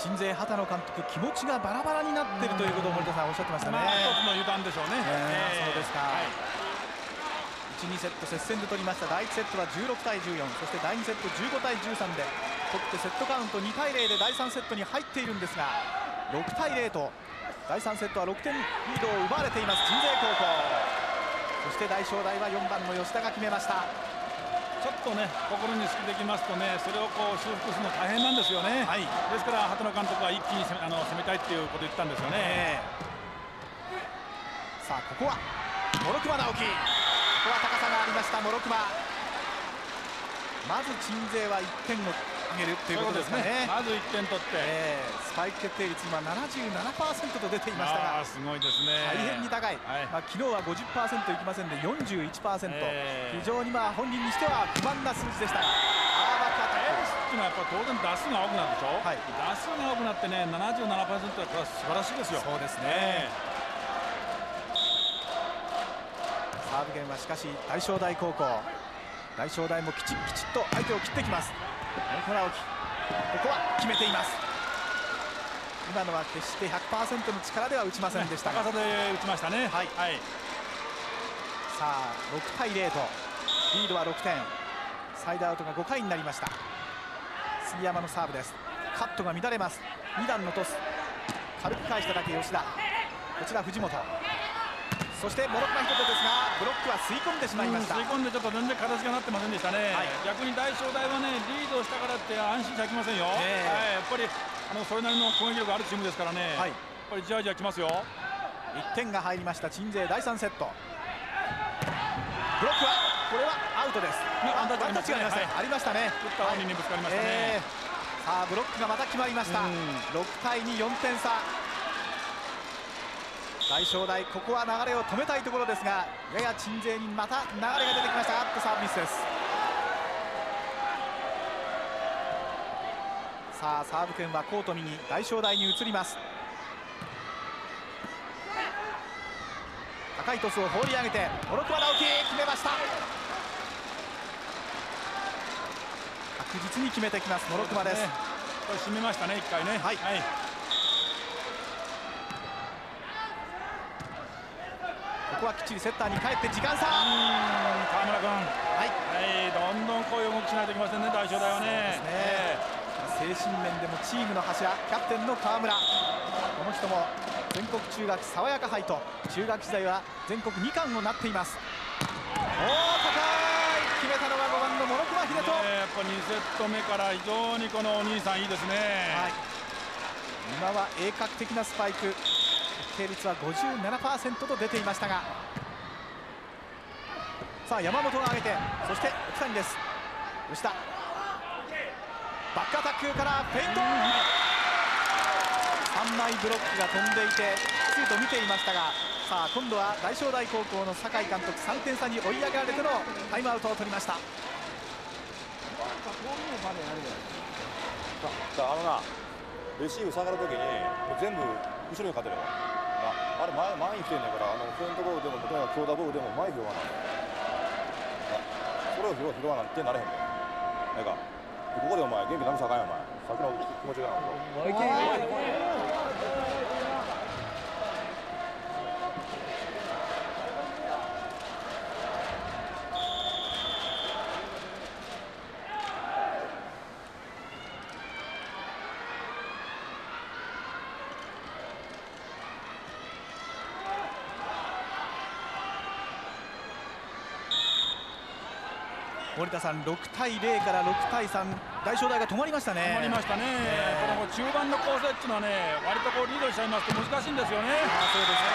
Speaker 1: 鎮西畑野監督、気持ちがバラバラになっているということを森田さんおっしゃってましたね。
Speaker 2: まあ、一つの油断でしょうね。
Speaker 1: えー、そうですか、はい、いち、にセット接戦で取りました。だいいちセットはじゅうろくたいじゅうよん、そしてだいにセットじゅうごたいじゅうさんで取ってセットカウントにたいゼロでだいさんセットに入っているんですが、ろくたいゼロとだいさんセットはろくてんリードを奪われています鎮西高校。そして大正大はよんばんの吉田が決めました。
Speaker 2: ちょっとね心に好きできますとね、それをこう修復するの大変なんですよね、はい、ですから畑野監督は一気に攻め、あの攻めたいっていうことを言ったんですよね、え
Speaker 1: ー、さあここは諸熊直樹、ここは高さがありました諸熊。まず鎮西はいってんを挙げるということですね。
Speaker 2: まずいってん取って、え
Speaker 1: ー、スパイク決定率今 ななじゅうななパーセント と出ていましたが、
Speaker 2: すごいですね、
Speaker 1: 大変に高い、はい、まあ、昨日は ごじゅっパーセント いきませんで よんじゅういちパーセント、えー、非常にまあ本人にしては不満な数字でしたが、
Speaker 2: アーバックアタックっていうのはやっぱ当然打数が多くなるでしょ、はい、打数が多くなってね ななじゅうななパーセント はこれは素晴らしいですよ。
Speaker 1: そうですね、えー、サーブ権はしかし大正大高校、大正大もきちっきちっと相手を切ってきます。小直樹、ここは決めています。今のは決して ひゃくパーセント の力では打ちませんでしたが、
Speaker 2: 高さで打ちましたね、はいはい、
Speaker 1: さあろくたいゼロとリードはろくてん、サイドアウトがごかいになりました。杉山のサーブです。カットが乱れます。に段のトス、軽く返しただけ吉田、こちら藤本、そして諸熊一人ですがブロックは吸い込んでしまいました。
Speaker 2: 吸い込んでちょっと全然形がなってませんでしたね、はい、逆に大正大はねリードしたからって安心しちゃいけませんよ、えーはい、やっぱりあのそれなりの攻撃力あるチームですからね、はい、やっぱりじわじわきますよ。
Speaker 1: いってんが入りました鎮西だいさんセット。ブロックはこれはアウトです。
Speaker 2: ワンタッチありましたね、はい、
Speaker 1: ありましたね。
Speaker 2: 打った本人にぶつかりましたね、え
Speaker 1: ー、さあブロックがまた決まりました。ろくたいに、よんてん差。大正大ここは流れを止めたいところですが、やや鎮西にまた流れが出てきました。アップサーブミスです。さあサーブ権はコート右大正大に移ります。高いトスを放り上げて諸熊直樹決めました。確実に決めてきます諸熊です。
Speaker 2: これ締めましたねいっかいね。はい、はい、
Speaker 1: ここはきっちりセッターに帰って時間差。
Speaker 2: 川村君、
Speaker 1: はい、
Speaker 2: はい、どんどんこういう動きしないといけませんね大正大はね。
Speaker 1: 精神面でもチームの柱キャプテンの川村、この人も全国中学爽やか杯と中学時代は全国にかんをなっています。おー高い決めたのはごばんの諸熊秀人、
Speaker 2: ね、やっぱにセット目から非常にこのお兄さんいいですね、はい、
Speaker 1: 今は鋭角的なスパイク、決定率は ごじゅうななパーセント と出ていましたが、さあ山本が上げて、そして奥谷です。吉田バックアタックからフェイント、さんまいブロックが飛んでいてきちりと見ていましたが、さあ今度は大正大高校の酒井監督さんてん差に追い上げられてのタイムアウトを取りました。
Speaker 4: あのなレシーブ下がるときに全部後ろに勝てるわな、あれ前前に来てんねんから、あのフェイントボールでも例えば強打ボールでも前拾わないそれを拾わなんてなれへんねん。なんかここでお前元気なくさあかんやお前、さっきの気持ちがな
Speaker 1: 森田さん、ろくたいゼロからろくたいさん、大正大が止まりましたね。
Speaker 2: 止まりましたね、えー、この中盤の構成っていうのはね、割とこうリードしちゃいますと難しいんですよね。あ、そうですか、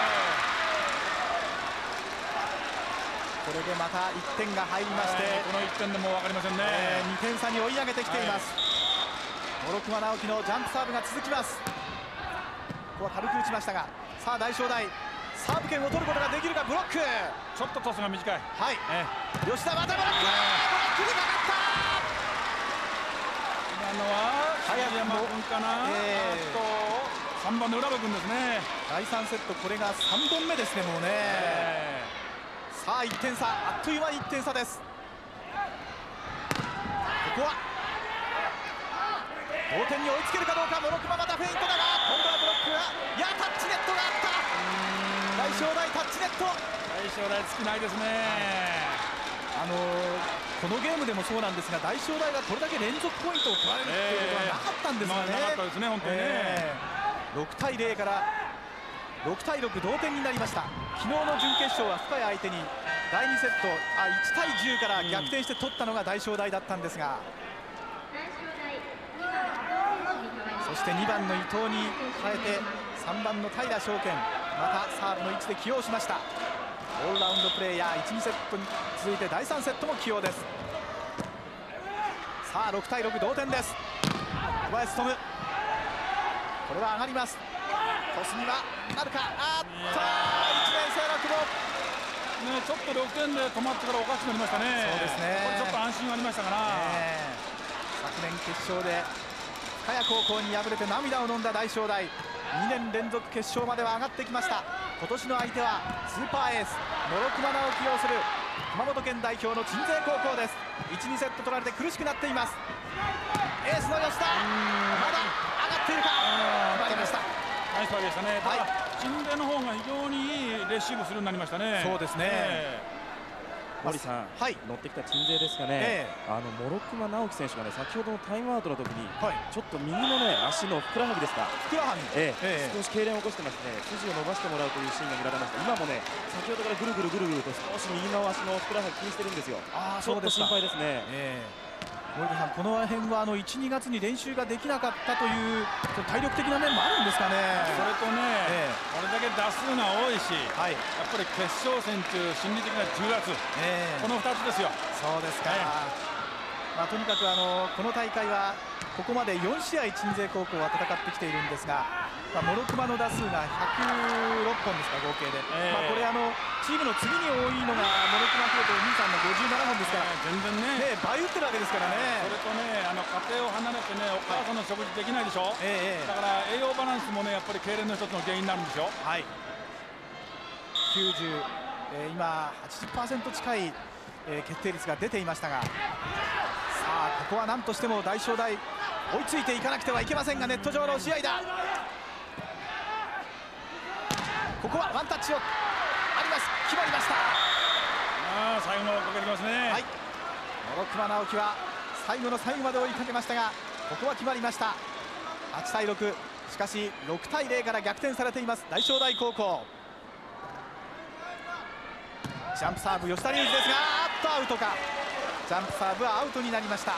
Speaker 1: えー、これでまたいってんが入りまして、えー、
Speaker 2: このいってんでも分かりませんね、
Speaker 1: えー、にてん差に追い上げてきています。諸熊直樹のジャンプサーブが続きます。ここは軽く打ちましたが、さあ大正大サーブ権を取ることができるか。ブロック、
Speaker 2: ちょっとトスが短い。
Speaker 1: はい、えー、吉田またブロック、ブロックにかかった。
Speaker 2: 今のは早山君かな、えー、とさんばんの浦部君ですね。
Speaker 1: だいさんセット、これがさんぼんめですねもうね、えー、さあいってん差、あっという間にいってん差です。ここは同点に追いつけるかどうか。モロクマまたフェイントだが今度はブロックが、いやタッチネットがあった。大正大タッチネット。
Speaker 2: 大正大尽きないですね。
Speaker 1: あのー、このゲームでもそうなんですが、大正大がこれだけ連続ポイントを取られるっていうことはなかったんですよね。
Speaker 2: なかったですね本当にね。
Speaker 1: えー、ろくたいゼロからろくたいろく同点になりました。昨日の準決勝は深谷相手にだいにセットあいちたいじゅうから逆転して取ったのが大正大だったんですが、そしてにばんの伊藤に変えてさんばんの平翔健、またサーブの位置で起用しました。オールラウンドプレーヤーいち、にセットに続いてだいさんセットも起用です。さあろくたいろく同点です。小林智、これは上がります。トスにはなるか。あっといちねん生の久保、
Speaker 2: ね、ちょっとろくてんで止まってからおかしくなりましたね。
Speaker 1: そうですね、
Speaker 2: これちょっと安心がありましたから、
Speaker 1: ね、昨年決勝で深谷高校に敗れて涙を飲んだ大正大、にねん連続決勝までは上がってきました。今年の相手はスーパーエースモロクマナを起用する熊本県代表の鎮西高校です。いち、にセット取られて苦しくなっています。エースの吉田、まだ上がっているか。決まりました。
Speaker 2: ナイスパーでしたね。ただ、鎮西の方が非常にいいレシーブするようになりましたね。
Speaker 1: そうですね、えー
Speaker 3: 森さん、はい、乗ってきた鎮西ですかね、えー、あのモロクマ直樹選手がね、先ほどのタイムアウトの時に、はい、ちょっと右のね足のふくらはぎですか、
Speaker 1: ふくらはぎ、
Speaker 3: えーえー、少し痙攣を起こしてますね。筋を伸ばしてもらうというシーンが見られました。今もね、先ほどからぐるぐるぐるぐると少し右の足のふくらはぎ気にしてるんですよ。あ、ちょっと心配ですね。えー
Speaker 1: 森田さん、この辺はあのいち、にがつに練習ができなかったという体力的な面もあるんですかね。
Speaker 2: それとね、えー、これだけ打数が多いし、はい、やっぱり決勝戦という心理的な重圧、えー、このふたつですよ。
Speaker 1: そうですか、えーまあ、とにかくあのこの大会はここまでよんしあい鎮西高校は戦ってきているんですが、まあ、モロクマの打数がひゃくろっぽんですか合計で、えーまあ、これあのチームの次に多いのがモロクマフロとお兄さんのごじゅうななほんですから、えー、全然ね、ね倍打ってるわけですからね。
Speaker 2: それとね、あの家庭を離れてね、お母さんの食事できないでしょ、えー、だから栄養バランスもね、やっぱり痙攣の一つの原因になるんですよ。はい、
Speaker 1: きゅうじゅう、えー、今はちじゅっパーセント近い、えー、決定率が出ていましたが、さあここは何としても大正大追いついていかなくてはいけませんが、ネット上の試合だ。ここはワンタッチをあります。決まりました。
Speaker 2: ああ、最後まで追いかけてきますね。はい、
Speaker 1: モロクマ直樹は最後の最後まで追いかけましたが、ここは決まりました。はちたいろく、しかしろくたいゼロから逆転されています大正大高校。ジャンプサーブ吉田隆二ですが、あっとアウトか。ジャンプサーブはアウトになりました。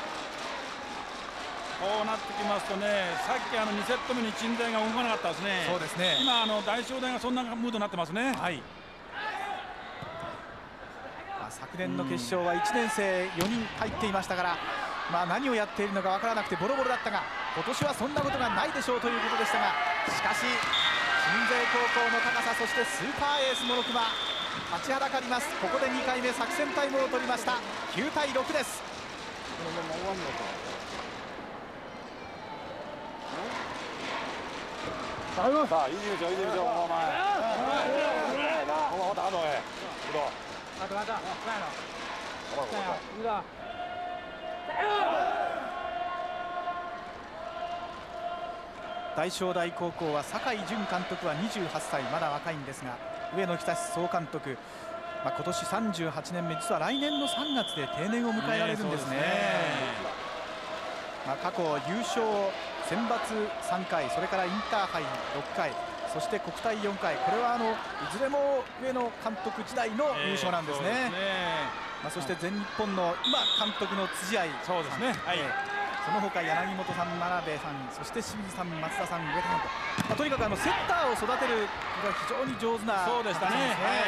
Speaker 2: こうなってきますとね、さっきあのにセット目に鎮西が動かなかったですね。
Speaker 1: そうですね、
Speaker 2: 今あの大正大がそんなムードになってますね。はい、
Speaker 1: まあ、昨年の決勝はいちねん生よにん入っていましたから、まあ、何をやっているのか分からなくてボロボロだったが、今年はそんなことがないでしょうということでしたが、しかし鎮西高校の高さ、そしてスーパーエースモロクマ立ちはだかります。ここでにかいめ作戦タイムを取りました。きゅうたいろくです。
Speaker 4: さあ、いいですよ、いいですよ、お前。お前、打到哎，知道？打打打，来了。我我我。
Speaker 1: 大正大高校は酒井純監督はにじゅうはっさい、まだ若いんですが、上野久総監督、まあ、今年さんじゅうはちねんめ、実は来年のさんがつで定年を迎えられるんですね。まあ、過去優勝選抜さんかい、それからインターハイろっかい、そして国体よんかい、これはあのいずれも上野監督時代の優勝なんですね。えー、そ, まあ、そして全日本の今監督の辻愛さん、そうですね、はい、えー、その他柳本さん、真鍋さん、そして清水さん、松田さん、上田さんと、まあ、とにかくあのセッターを育てるのが非常に上手な、
Speaker 2: そうでしたね。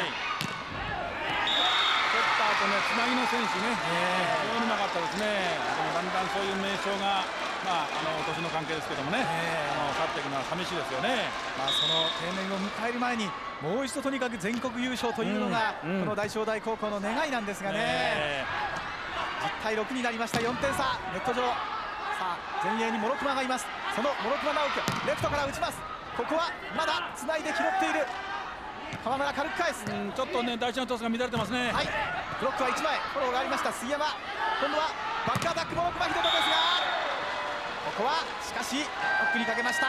Speaker 2: セッターとね、つなぎの選手ね、非常にうまかったですね。だんだんそういう名称が、まあ、あの年の関係ですけどもね、あの去っていくのは寂しいですよね。
Speaker 1: まあ、その定年を迎える前にもう一度とにかく全国優勝というのが、うんうん、この大正大高校の願いなんですがね。じゅったいろくになりました。よんてんさ、ネット上、さあ前衛にモロクマがいます。そのモロクマ直樹、レフトから打ちます。ここはまだつないで拾っている。川村軽く返す、うん、
Speaker 2: ちょっとね大事なトスが乱れてますね。
Speaker 1: はい、ブロックはいちまい、フォローがありました杉山。今度はバックアタックモロクマヒデトですが、こここはしかしロックにかけました。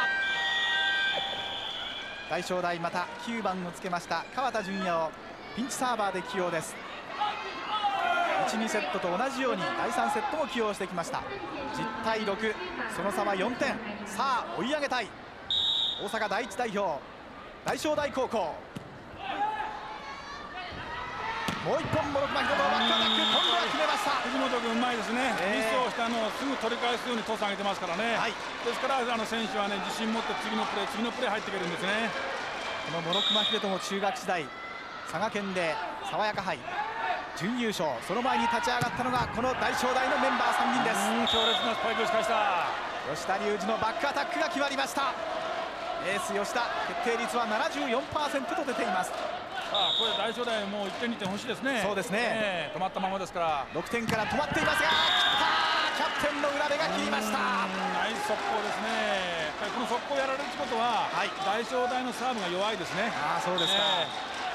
Speaker 1: 大正大またきゅうばんをつけました川田純也をピンチサーバーで起用です。いち、にセットと同じようにだいさんセットも起用してきました。じゅうたいろく、その差はよんてん。さあ追い上げたい大阪第一代表大正大高校。もう一本モロクマヒロとバックアタック、今度は決めました。
Speaker 2: 藤本君うまいですね、えー、ミスをしたのをすぐ取り返すようにトス上げてますからね、はい、ですからあの選手はね自信持って次のプレー次のプレー入ってくるんですね。
Speaker 1: このモロクマヒレトも中学時代佐賀県で爽やか杯準優勝、その前に立ち上がったのがこの大正大のメンバーさんにんです。
Speaker 2: 強烈なスパイクを仕返した
Speaker 1: 吉田龍二のバックアタックが決まりました。エース吉田、決定率は ななじゅうよんパーセント と出ています。
Speaker 2: ああこれ大正大もういってんにてん欲しいですね。
Speaker 1: そうですね、
Speaker 2: えー、止まったままですから
Speaker 1: ろくてんから止まっていますが、切ったキャプテンの浦部が切りました。
Speaker 2: ナイス速攻ですね。やっぱりこの速攻やられるということは、はい、大正大のサーブが弱いですね。
Speaker 1: ああそうですか、え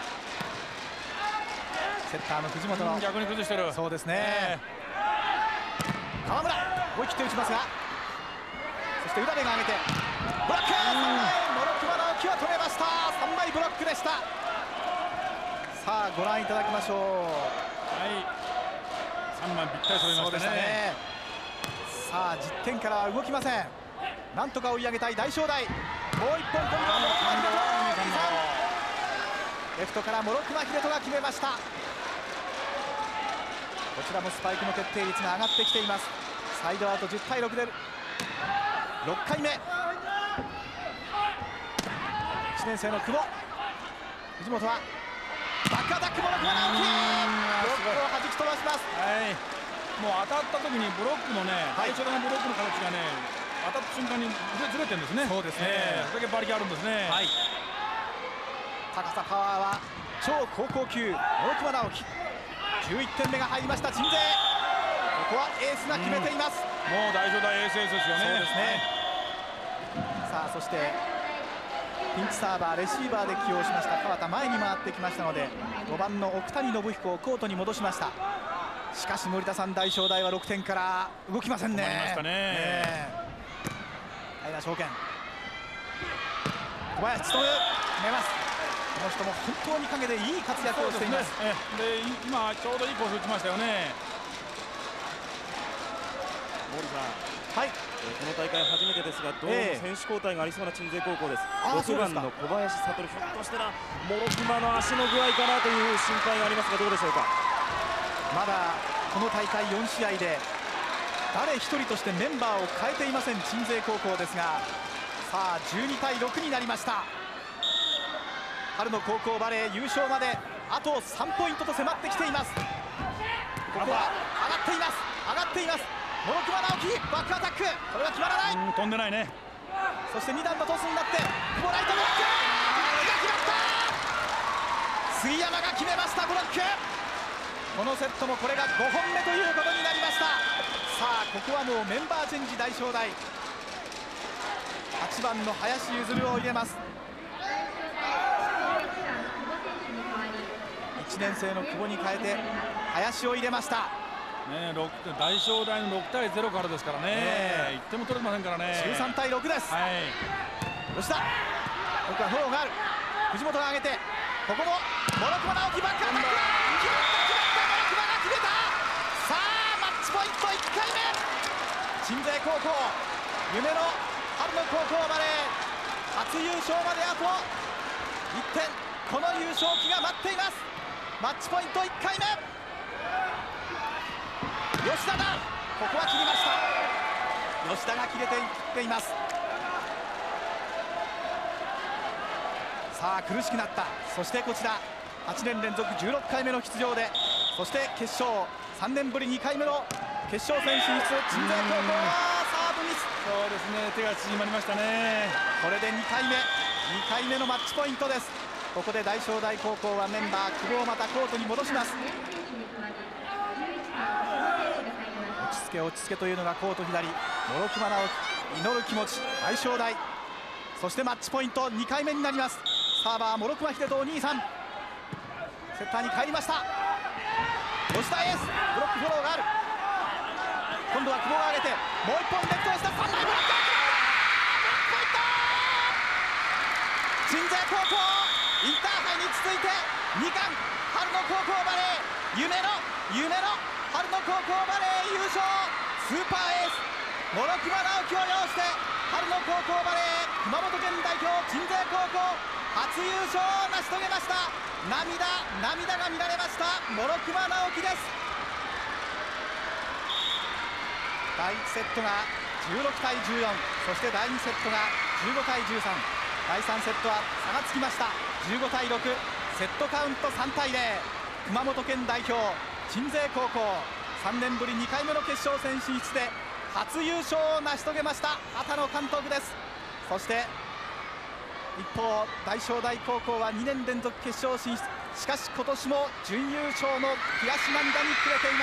Speaker 1: ー、セッターの藤本の
Speaker 2: 逆に崩してる。
Speaker 1: そうですね、えー、川村思い切って打ちますが、そして浦部が上げてブロック、さんまいモロクマ直樹は止めました。さんまいブロックでした。さあご覧いただきましょう。
Speaker 2: はい、さんまいぴったり揃いました ね, したね。
Speaker 1: さあじゅってんからは動きません。なんとか追い上げたい大正大。もう一本今度はモロクマヒデト、レフトからモロクマヒデトが決めました。こちらもスパイクの決定率が上がってきています。サイドアウトじゅったいろくでろっかいめ。いちねん生の久保、藤本はバックアタック、モロクマ直樹ブロックを弾き飛ばします。
Speaker 2: はい、もう当たった時にブロックのね、大正大のブロックの形がね当たった瞬間にずれてるんですね。
Speaker 1: そうですね、
Speaker 2: えー、それだけ馬力あるんですね。
Speaker 1: はい、高さパワーは超高校級モロクマ直樹。じゅういってんめが入りました鎮西。ここはエースが決めています。
Speaker 2: うん、もう大正大エースエースですよね。
Speaker 1: そうですね、はい、さあそしてピンチサーバーレシーバーで起用しました川田、前に回ってきましたのでごばんの奥谷信彦をコートに戻しました。しかし森田さん、大正大はろくてんから動きませんね。
Speaker 2: 止まりましたね。
Speaker 1: えー、平証券小林努決めます。この人も本当に陰でいい活躍をしています。
Speaker 2: で、ね、で今ちょうどいいコース打ちましたよね。
Speaker 3: 森さん、
Speaker 1: はい、
Speaker 3: この大会初めてですが、どうも選手交代がありそうな鎮西高校です。ろくばんの小林悟、ひょっとしたらモロクマの足の具合かなという心配がありますが、どうでしょうか。
Speaker 1: まだこの大会よんしあいで誰一人としてメンバーを変えていません鎮西高校ですが、さあじゅうにたいろくになりました。春の高校バレー優勝まであとさんポイントと迫ってきています。ここは上がっています上がっていますモロクマ直樹、バックアタック、これは決まらない。
Speaker 2: 飛んでないね。
Speaker 1: そしてに段のトスになって久保ライトブロックが決まった。杉山が決めましたブロック。このセットもこれがごほんめということになりました。さあここはもうメンバーチェンジ大正大。はちばんの林譲を入れます。いちねん生の久保に変えて林を入れました。
Speaker 2: ね、大正大のろくたいゼロからですからね、いっても取れませんからね。
Speaker 1: じゅうさんたいろくです、はい、吉田、ここはフォローがある。藤本が上げてここもモロクマ直樹バックアタック、決まった決まったモロクマが決めた。さあマッチポイントいっかいめ、鎮西高校夢の春の高校バレー初優勝まであといってん、この優勝旗が待っています。マッチポイントいっかいめ、吉田だ、ここは切りました。吉田が切れていっています。さあ苦しくなった。そしてこちらはちねんれんぞくじゅうろっかいめの出場で、そして決勝さんねんぶりにかいめの決勝戦進出、鎮西高校はサーブミス。
Speaker 2: そうですね、手が縮まりましたね。
Speaker 1: これでにかいめにかいめのマッチポイントです。ここで大正大高校はメンバー久保をまたコートに戻します。落ち着け落ち着けというのがコート左、モロクマ直樹、祈る気持ち大正大。そしてマッチポイントにかいめになります。サーバーモロクマ秀人お兄さん、セッターに帰りました。吉田エースブロックフォローがある。今度は久保が上げてもう一本レフトをした、さんまいブロック鎮西高校インターハイに続いてに冠春の高校バレー夢の夢の春の高校バレー優勝スーパーエース諸熊直樹を擁して春の高校バレー熊本県代表鎮西高校初優勝を成し遂げました。涙涙が見られました諸熊直樹です。だいいちセットがじゅうろくたいじゅうよん、そしてだいにセットがじゅうごたいじゅうさん、だいさんセットは差がつきました。じゅうごたいろく、セットカウントさんたいゼロ、熊本県代表鎮西高校さんねんぶりにかいめの決勝戦進出で初優勝を成し遂げました畑野監督です。そして一方大正大高校はにねんれんぞく決勝進出、しかし今年も準優勝の悔し涙に暮れています。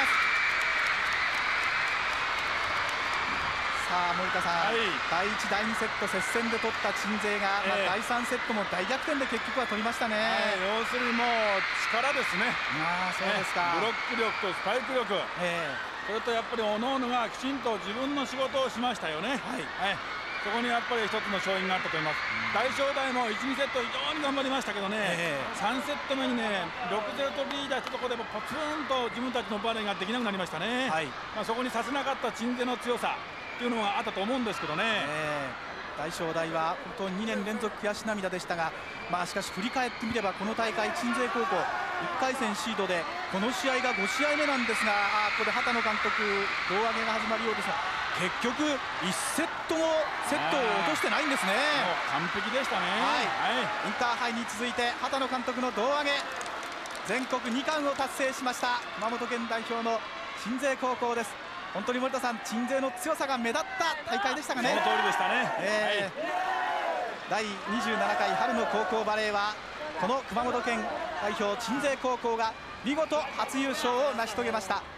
Speaker 1: さあ森田さん、はい、だいいちだいにセット接戦で取った鎮西が、えーまあ、だいさんセットも大逆転で結局は取りましたね、
Speaker 2: はい、要するにもう力ですね。
Speaker 1: あそうですか、
Speaker 2: ブロック力とスパイク力、えー、それとやっぱり各々がきちんと自分の仕事をしましたよね、はいはい、そこにやっぱり一つの勝因があったと思います。大正大もいち、にセット非常に頑張りましたけどね、えー、さんセット目にねろくゼロとリーダーしたところでもポツンと自分たちのバレーができなくなりましたね、はい、まあ、そこにさせなかった鎮西の強さっていうのがあったと思うんですけどね、え
Speaker 1: ー、大正大は本当ににねんれんぞく悔し涙でしたが、まあ、しかし振り返ってみればこの大会鎮西高校いっかい戦シードでこの試合がご試合目なんですが、あここで畑野監督胴上げが始まるようですが結局いちセットもセットを落としてないんですね。も
Speaker 2: う完璧でしたね、
Speaker 1: はいはい、インターハイに続いて畑野監督の胴上げ全国に冠を達成しました熊本県代表の鎮西高校です。本当に森田さん、鎮西の強さが目立った大会でしたかね。
Speaker 2: その通りでしたね、え
Speaker 1: ーはい、だいにじゅうななかい春の高校バレーはこの熊本県代表鎮西高校が見事初優勝を成し遂げました。